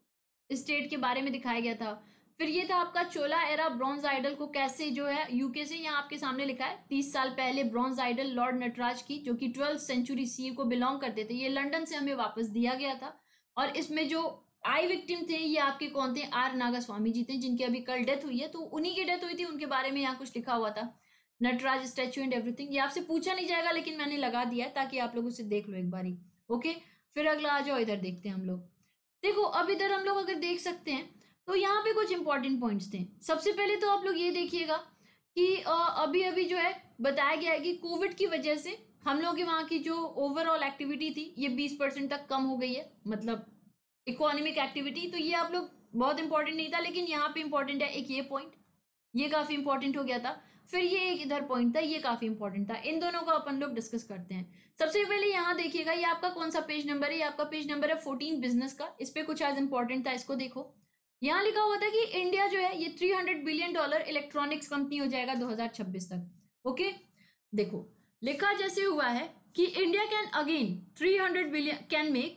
स्टेट के बारे में दिखाया गया था, फिर ये था आपका चोला एरा ब्रॉन्ज आइडल को कैसे जो है यूके से, यहाँ आपके सामने लिखा है 30 साल पहले ब्रॉन्ज आइडल लॉर्ड नटराज की, जो कि 12th सेंचुरी सी को बिलोंग करते थे, ये लंदन से हमें वापस दिया गया था। और इसमें जो आई विक्टिम थे ये आपके कौन थे, आर नागास्वामी जी थे, जिनकी अभी कल डेथ हुई है, तो उन्हीं की डेथ हुई थी, उनके बारे में यहाँ कुछ लिखा हुआ था, नटराज स्टैचू एंड एवरीथिंग। ये आपसे पूछा नहीं जाएगा लेकिन मैंने लगा दिया है ताकि आप लोग उसे देख लो एक बारी। ओके फिर अगला आ जाओ, इधर देखते हैं हम लोग। देखो अब इधर हम लोग अगर देख सकते हैं तो यहाँ पे कुछ इंपॉर्टेंट पॉइंट्स थे। सबसे पहले तो आप लोग ये देखिएगा कि अभी अभी जो है बताया गया है कि कोविड की वजह से हम लोग के वहाँ की जो ओवरऑल एक्टिविटी थी ये 20% तक कम हो गई है, मतलब इकोनॉमिक एक्टिविटी। तो ये आप लोग बहुत इंपॉर्टेंट नहीं था, लेकिन यहाँ पे इंपॉर्टेंट है एक ये पॉइंट, ये काफी इंपॉर्टेंट हो गया था। फिर ये एक इधर पॉइंट था, ये काफी इंपॉर्टेंट था। इन दोनों को अपन लोग डिस्कस करते हैं। सबसे पहले यहाँ देखिएगा, ये आपका कौन सा पेज नंबर है, ये आपका पेज नंबर है 14 बिजनेस का। इस पे कुछ आज इंपॉर्टेंट था, इसको देखो। यहाँ लिखा हुआ था कि इंडिया जो है ये $300 बिलियन इलेक्ट्रॉनिक्स कंपनी हो जाएगा 2026 तक। ओके देखो लिखा जैसे हुआ है कि India can again 300 billion can make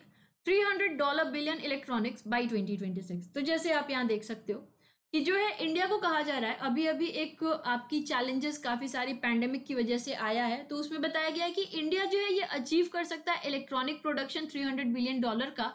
$300 billion electronics by 2026। तो जैसे आप यहाँ देख सकते हो कि जो है इंडिया को कहा जा रहा है, अभी अभी एक आपकी चैलेंजेस काफी सारी पैंडेमिक की वजह से आया है, तो उसमें बताया गया है कि इंडिया जो है ये अचीव कर सकता है इलेक्ट्रॉनिक प्रोडक्शन $300 बिलियन का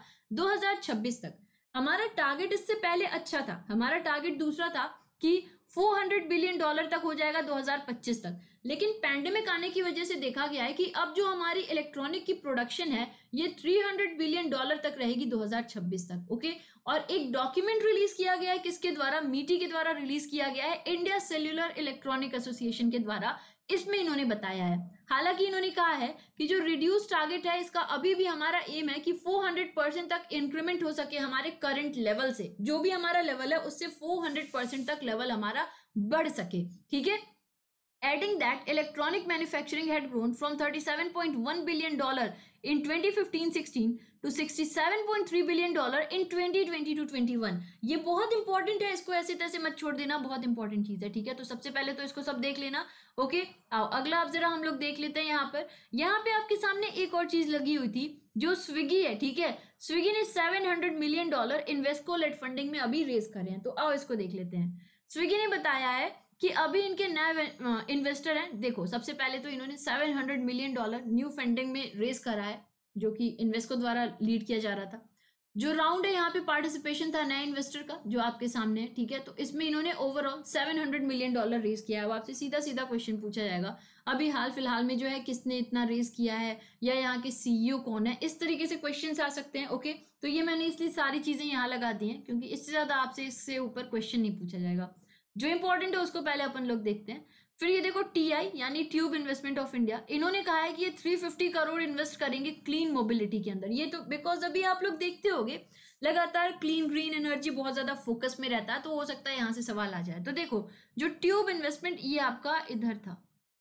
2026 तक। हमारा टारगेट इससे पहले अच्छा था, हमारा टारगेट दूसरा था कि $400 बिलियन तक हो जाएगा 2025 तक, लेकिन पैंडेमिक आने की वजह से देखा गया है कि अब जो हमारी इलेक्ट्रॉनिक की प्रोडक्शन है ये $300 बिलियन तक रहेगी 2026 तक। ओके और एक डॉक्यूमेंट रिलीज किया गया है, किसके द्वारा, मीटी के द्वारा रिलीज किया गया है, इंडिया सेल्यूलर इलेक्ट्रॉनिक एसोसिएशन के द्वारा। इसमें इन्होंने बताया है, हालांकि इन्होंने कहा है कि जो रिड्यूस टारगेट है इसका अभी भी हमारा एम है कि 400% तक इंक्रीमेंट हो सके हमारे करंट लेवल से, जो भी हमारा लेवल है उससे 400% तक लेवल हमारा बढ़ सके। ठीक है, adding that electronic manufacturing had grown from $37.1 billion in 2015-16 to $67.3 billion in 2020-21। ये बहुत इंपॉर्टेंट है, इसको ऐसे तैसे मत छोड़ देना, बहुत इंपॉर्टेंट चीज है। ठीक है, तो सबसे पहले तो इसको सब देख लेना। ओके आओ अगला अब जरा हम लोग देख लेते हैं। यहाँ पे आपके सामने एक और चीज लगी हुई थी जो स्विगी है। ठीक है, स्विगी ने $700 मिलियन इन्वेस्को लेड फंडिंग में अभी रेज करे हैं, तो आओ इसको देख लेते हैं। स्विगी ने बताया है कि अभी इनके नए इन्वेस्टर हैं। देखो सबसे पहले तो इन्होंने $700 मिलियन न्यू फंडिंग में रेज करा है, जो कि इन्वेस्को द्वारा लीड किया जा रहा था। जो राउंड है यहाँ पे पार्टिसिपेशन था नए इन्वेस्टर का, जो आपके सामने है। ठीक है, तो इसमें इन्होंने ओवरऑल $700 मिलियन रेज किया है। वो आपसे सीधा सीधा क्वेश्चन पूछा जाएगा, अभी हाल फिलहाल में जो है किसने इतना रेज किया है, या यहाँ के सीईओ कौन है, इस तरीके से क्वेश्चन आ सकते हैं। ओके, तो ये मैंने इसलिए सारी चीजें यहाँ लगा दी हैं, क्योंकि इससे ज्यादा आपसे इससे ऊपर क्वेश्चन नहीं पूछा जाएगा। जो इंपॉर्टेंट है उसको पहले अपन लोग देखते हैं। फिर ये देखो टीआई यानी ट्यूब इन्वेस्टमेंट ऑफ इंडिया, इन्होंने कहा है कि ये 350 करोड़ इन्वेस्ट करेंगे क्लीन मोबिलिटी के अंदर। ये तो बिकॉज अभी आप लोग देखते होगे लगातार क्लीन ग्रीन एनर्जी बहुत ज्यादा फोकस में रहता है, तो हो सकता है यहाँ से सवाल आ जाए। तो देखो जो ट्यूब इन्वेस्टमेंट ये आपका इधर था,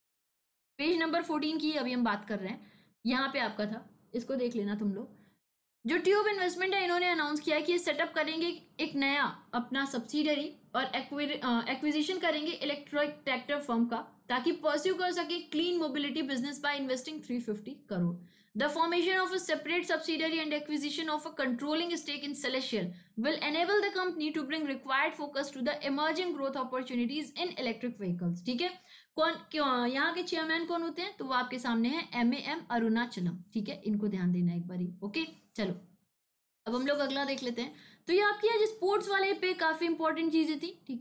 पेज नंबर 14 की अभी हम बात कर रहे हैं, यहाँ पे आपका था, इसको देख लेना तुम लोग। जो ट्यूब इन्वेस्टमेंट है इन्होंने अनाउंस किया है कि ये सेटअप करेंगे एक नया अपना सब्सिडरी और एक्विजिशन करेंगे इलेक्ट्रिक ट्रैक्टर फर्म का, ताकि परस्यू कर सके clean mobility business by investing 350 crore. The formation of a separate subsidiary and acquisition of a controlling stake in Celestial will enable the company to bring required focus to the emerging growth opportunities in electric vehicles। ठीक है, कौन यहाँ के chairman कौन होते हैं, तो वो आपके सामने है MAM अरुणाचलम। ठीक है, इनको ध्यान देना एक बारी। ओके चलो अब हम लोग अगला देख लेते हैं। तो ये आपकी आज स्पोर्ट्स वाले पे काफी इंपॉर्टेंट चीजें थी। ठीक है,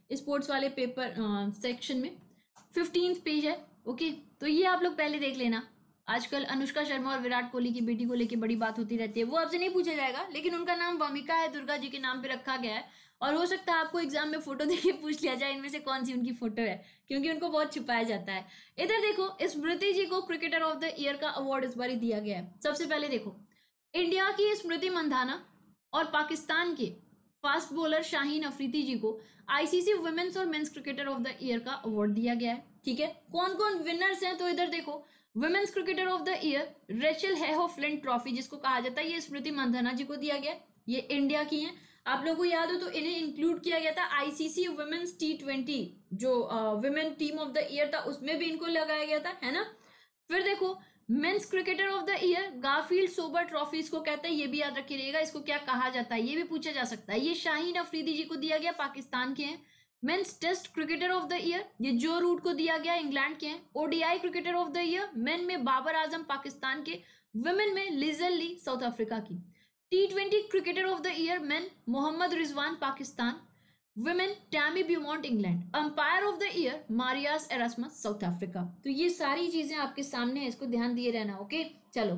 स्पोर्ट्स वाले पेपर सेक्शन में 15th पेज है। ओके, तो ये आप लोग पहले देख लेना। आजकल अनुष्का शर्मा और विराट कोहली की बेटी को लेके बड़ी बात होती रहती है, वो आपसे नहीं पूछा जाएगा, लेकिन उनका नाम वामिका है, दुर्गा जी के नाम पे रखा गया है। और हो सकता है आपको एग्जाम में फोटो देख के पूछ लिया जाए इनमें से कौन सी उनकी फोटो है, क्योंकि उनको बहुत छुपाया जाता है। इधर देखो, स्मृति जी को क्रिकेटर ऑफ द ईयर का अवार्ड इस बार दिया गया है। सबसे पहले देखो, इंडिया की स्मृति मंधाना और पाकिस्तान के फास्ट बॉलर शाहीन अफरीदी जी को आईसीसी वुमेन्स और men's cricketer of the year का अवार्ड दिया गया है। ठीक है, कौन कौन विनर्स हैं, तो इधर देखो, women's cricketer of the year Rachael Heyhoe Flint trophy जिसको कहा जाता है, ये स्मृति मंधाना जी को दिया गया। ये इंडिया की हैं। आप लोगों को याद हो तो इन्हें इंक्लूड किया गया था आईसीसी वुमेन्स T20 जो women team of the year था, उसमें भी इनको लगाया गया था, है ना। फिर देखो, men's cricketer of the year Garfield Sobers trophy इसको कहते हैं, ये भी याद रखिएगा, इसको क्या कहा जाता है ये भी पूछा जा सकता है। ये शाहीन अफरीदी जी को दिया गया, पाकिस्तान के हैं। Men's test cricketer of the year ये जो रूट को दिया गया, इंग्लैंड के हैं। ODI cricketer of the year men में बाबर आजम पाकिस्तान के, वुमेन में लिजल ली साउथ अफ्रीका की। T20 cricketer of the year men Mohammad Rizwan Pakistan, women Tammy Beaumont England, umpire of the year Marais Erasmus South Africa. तो ये सारी चीजें आपके सामने है, इसको ध्यान दिए रहना। ओके, चलो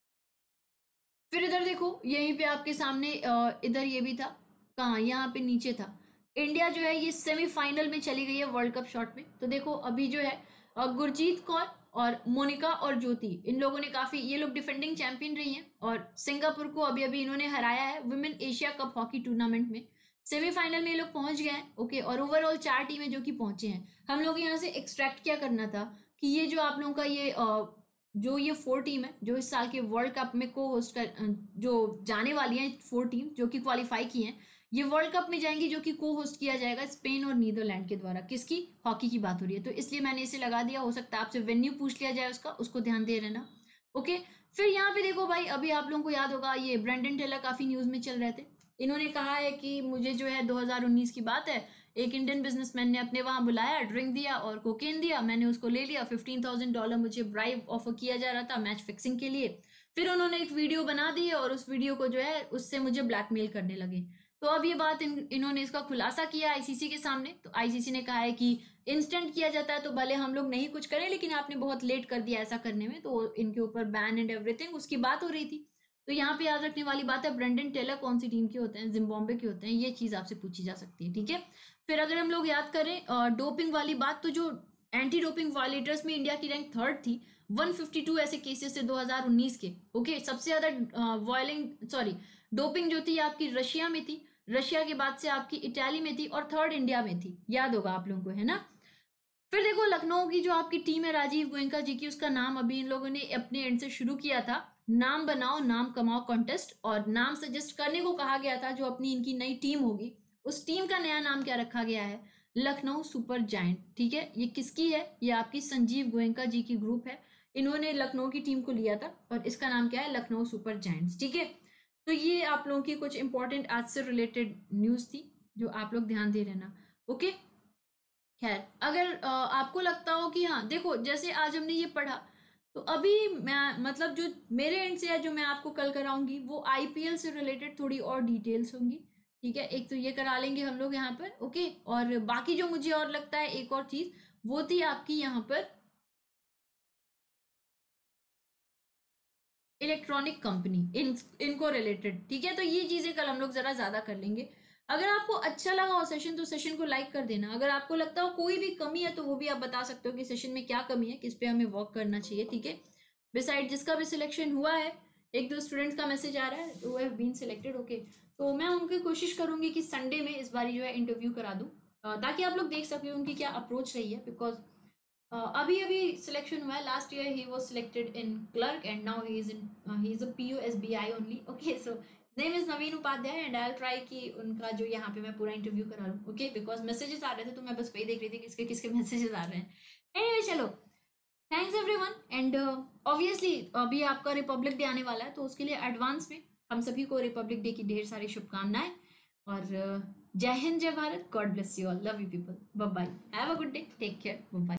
फिर इधर देखो, यहीं पे आपके सामने इधर ये भी था, कहाँ, यहाँ पे नीचे था। इंडिया जो है ये सेमीफाइनल में चली गई है वर्ल्ड कप शॉट में। तो देखो अभी जो है गुरजीत कौर और मोनिका और ज्योति, इन लोगों ने काफी, ये लोग डिफेंडिंग चैंपियन रही हैं और सिंगापुर को अभी अभी इन्होंने हराया है women Asia cup hockey tournament में। सेमीफाइनल में ये लोग पहुंच गए हैं। ओके, और ओवरऑल 4 टीमें जो कि पहुंचे हैं। हम लोग यहाँ से एक्सट्रैक्ट क्या करना था कि ये जो आप लोगों का ये जो ये 4 टीम है जो इस साल के वर्ल्ड कप में को होस्ट कर, जो जाने वाली हैं 4 टीम जो कि क्वालिफाई की हैं, ये वर्ल्ड कप में जाएंगी, जो कि को होस्ट किया जाएगा स्पेन और नीदरलैंड के द्वारा। किसकी, हॉकी की बात हो रही है, तो इसलिए मैंने इसे लगा दिया। हो सकता है आपसे वेन्यू पूछ लिया जाए उसका, उसको ध्यान दे रहना। ओके, फिर यहाँ पे देखो भाई, अभी आप लोगों को याद होगा ये ब्रेंडन टेलर काफी न्यूज में चल रहे थे। इन्होंने कहा है कि मुझे जो है 2019 की बात है, एक इंडियन बिजनेसमैन ने अपने वहां बुलाया, ड्रिंक दिया और कोकेन दिया, मैंने उसको ले लिया। $15,000 मुझे ब्राइब ऑफर किया जा रहा था मैच फिक्सिंग के लिए। फिर उन्होंने एक वीडियो बना दी और उस वीडियो को जो है उससे मुझे ब्लैकमेल करने लगे। तो अब ये बात इन्होंने इसका खुलासा किया आईसीसी के सामने। तो आईसीसी ने कहा है कि इंस्टेंट किया जाता है तो भले हम लोग नहीं कुछ करें, लेकिन आपने बहुत लेट कर दिया ऐसा करने में, तो इनके ऊपर बैन एंड एवरीथिंग उसकी बात हो रही थी। तो यहाँ पे याद रखने वाली बात है, ब्रेंडन टेलर कौन सी टीम के होते हैं, जिम्बाब्वे के होते हैं, ये चीज आपसे पूछी जा सकती है। ठीक है, फिर अगर हम लोग याद करें डोपिंग वाली बात, तो जो एंटी डोपिंग वायलेटर्स में इंडिया की रैंक 3rd थी। 152 ऐसे केसेस थे 2019 के। ओके, सबसे ज्यादा डोपिंग जो थी आपकी रशिया में थी, रशिया के बाद से आपकी इटाली में थी और 3rd इंडिया में थी, याद होगा आप लोगों को, है ना। फिर देखो, लखनऊ की जो आपकी टीम है राजीव गोयनका जी की, उसका नाम अभी इन लोगों ने अपने एंड से शुरू किया था, नाम बनाओ नाम कमाओ कॉन्टेस्ट, और नाम सजेस्ट करने को कहा गया था। जो अपनी इनकी नई टीम होगी उस टीम का नया नाम क्या रखा गया है, लखनऊ सुपर जायंट। ठीक है, ये किसकी है, ये आपकी संजीव गोयनका जी की ग्रुप है, इन्होंने लखनऊ की टीम को लिया था और इसका नाम क्या है, लखनऊ सुपर जायंट्स। ठीक है, तो ये आप लोगों की कुछ इंपॉर्टेंट आज से रिलेटेड न्यूज थी जो आप लोग ध्यान दे रहना। ओके, खैर अगर आपको लगता हो कि हाँ देखो, जैसे आज हमने ये पढ़ा, तो अभी मैं मतलब जो मेरे एंड से है जो मैं आपको कल कराऊंगी वो आईपीएल से रिलेटेड थोड़ी और डिटेल्स होंगी। ठीक है, एक तो ये करा लेंगे हम लोग यहाँ पर। ओके, और बाकी जो मुझे और लगता है एक और चीज वो थी आपकी यहाँ पर इलेक्ट्रॉनिक कंपनी, इनको रिलेटेड। ठीक है, तो ये चीजें कल हम लोग जरा ज्यादा कर लेंगे। अगर आपको अच्छा लगा हो सेशन तो सेशन को लाइक कर देना। अगर आपको लगता हो कोई भी कमी है तो वो भी आप बता सकते हो कि सेशन में क्या कमी है, किस पे हमें वर्क करना चाहिए। ठीक है, बिसाइड जिसका भी सिलेक्शन हुआ है, एक दो स्टूडेंट्स का मैसेज आ रहा है, वो हैव बीन सिलेक्टेड। ओके, तो मैं उनकी कोशिश करूंगी कि संडे में इस बार जो है इंटरव्यू करा दूं, ताकि आप लोग देख सकें उनकी क्या अप्रोच रही है। बिकॉज अभी अभी सिलेक्शन हुआ है, last year he was selected in clerk and now he is a PO SBI only. Okay, so name is Naveen Upadhyay and I will try कि उनका जो यहाँ पे मैं पूरा इंटरव्यू करा लूँ। ओके, बिकॉज मैसेजेस आ रहे थे तो मैं बस वही देख रही थी किसके किसके मैसेजेस आ रहे हैं। एनीवे, चलो, थैंक्स एवरीवन। एंड ऑब्वियसली अभी आपका रिपब्लिक डे आने वाला है, तो उसके लिए एडवांस में हम सभी को रिपब्लिक डे की ढेर सारी शुभकामनाएं। और जय हिंद, जय Bharat, God bless you all, love you people, bye bye, have a good day, take care, bye bye.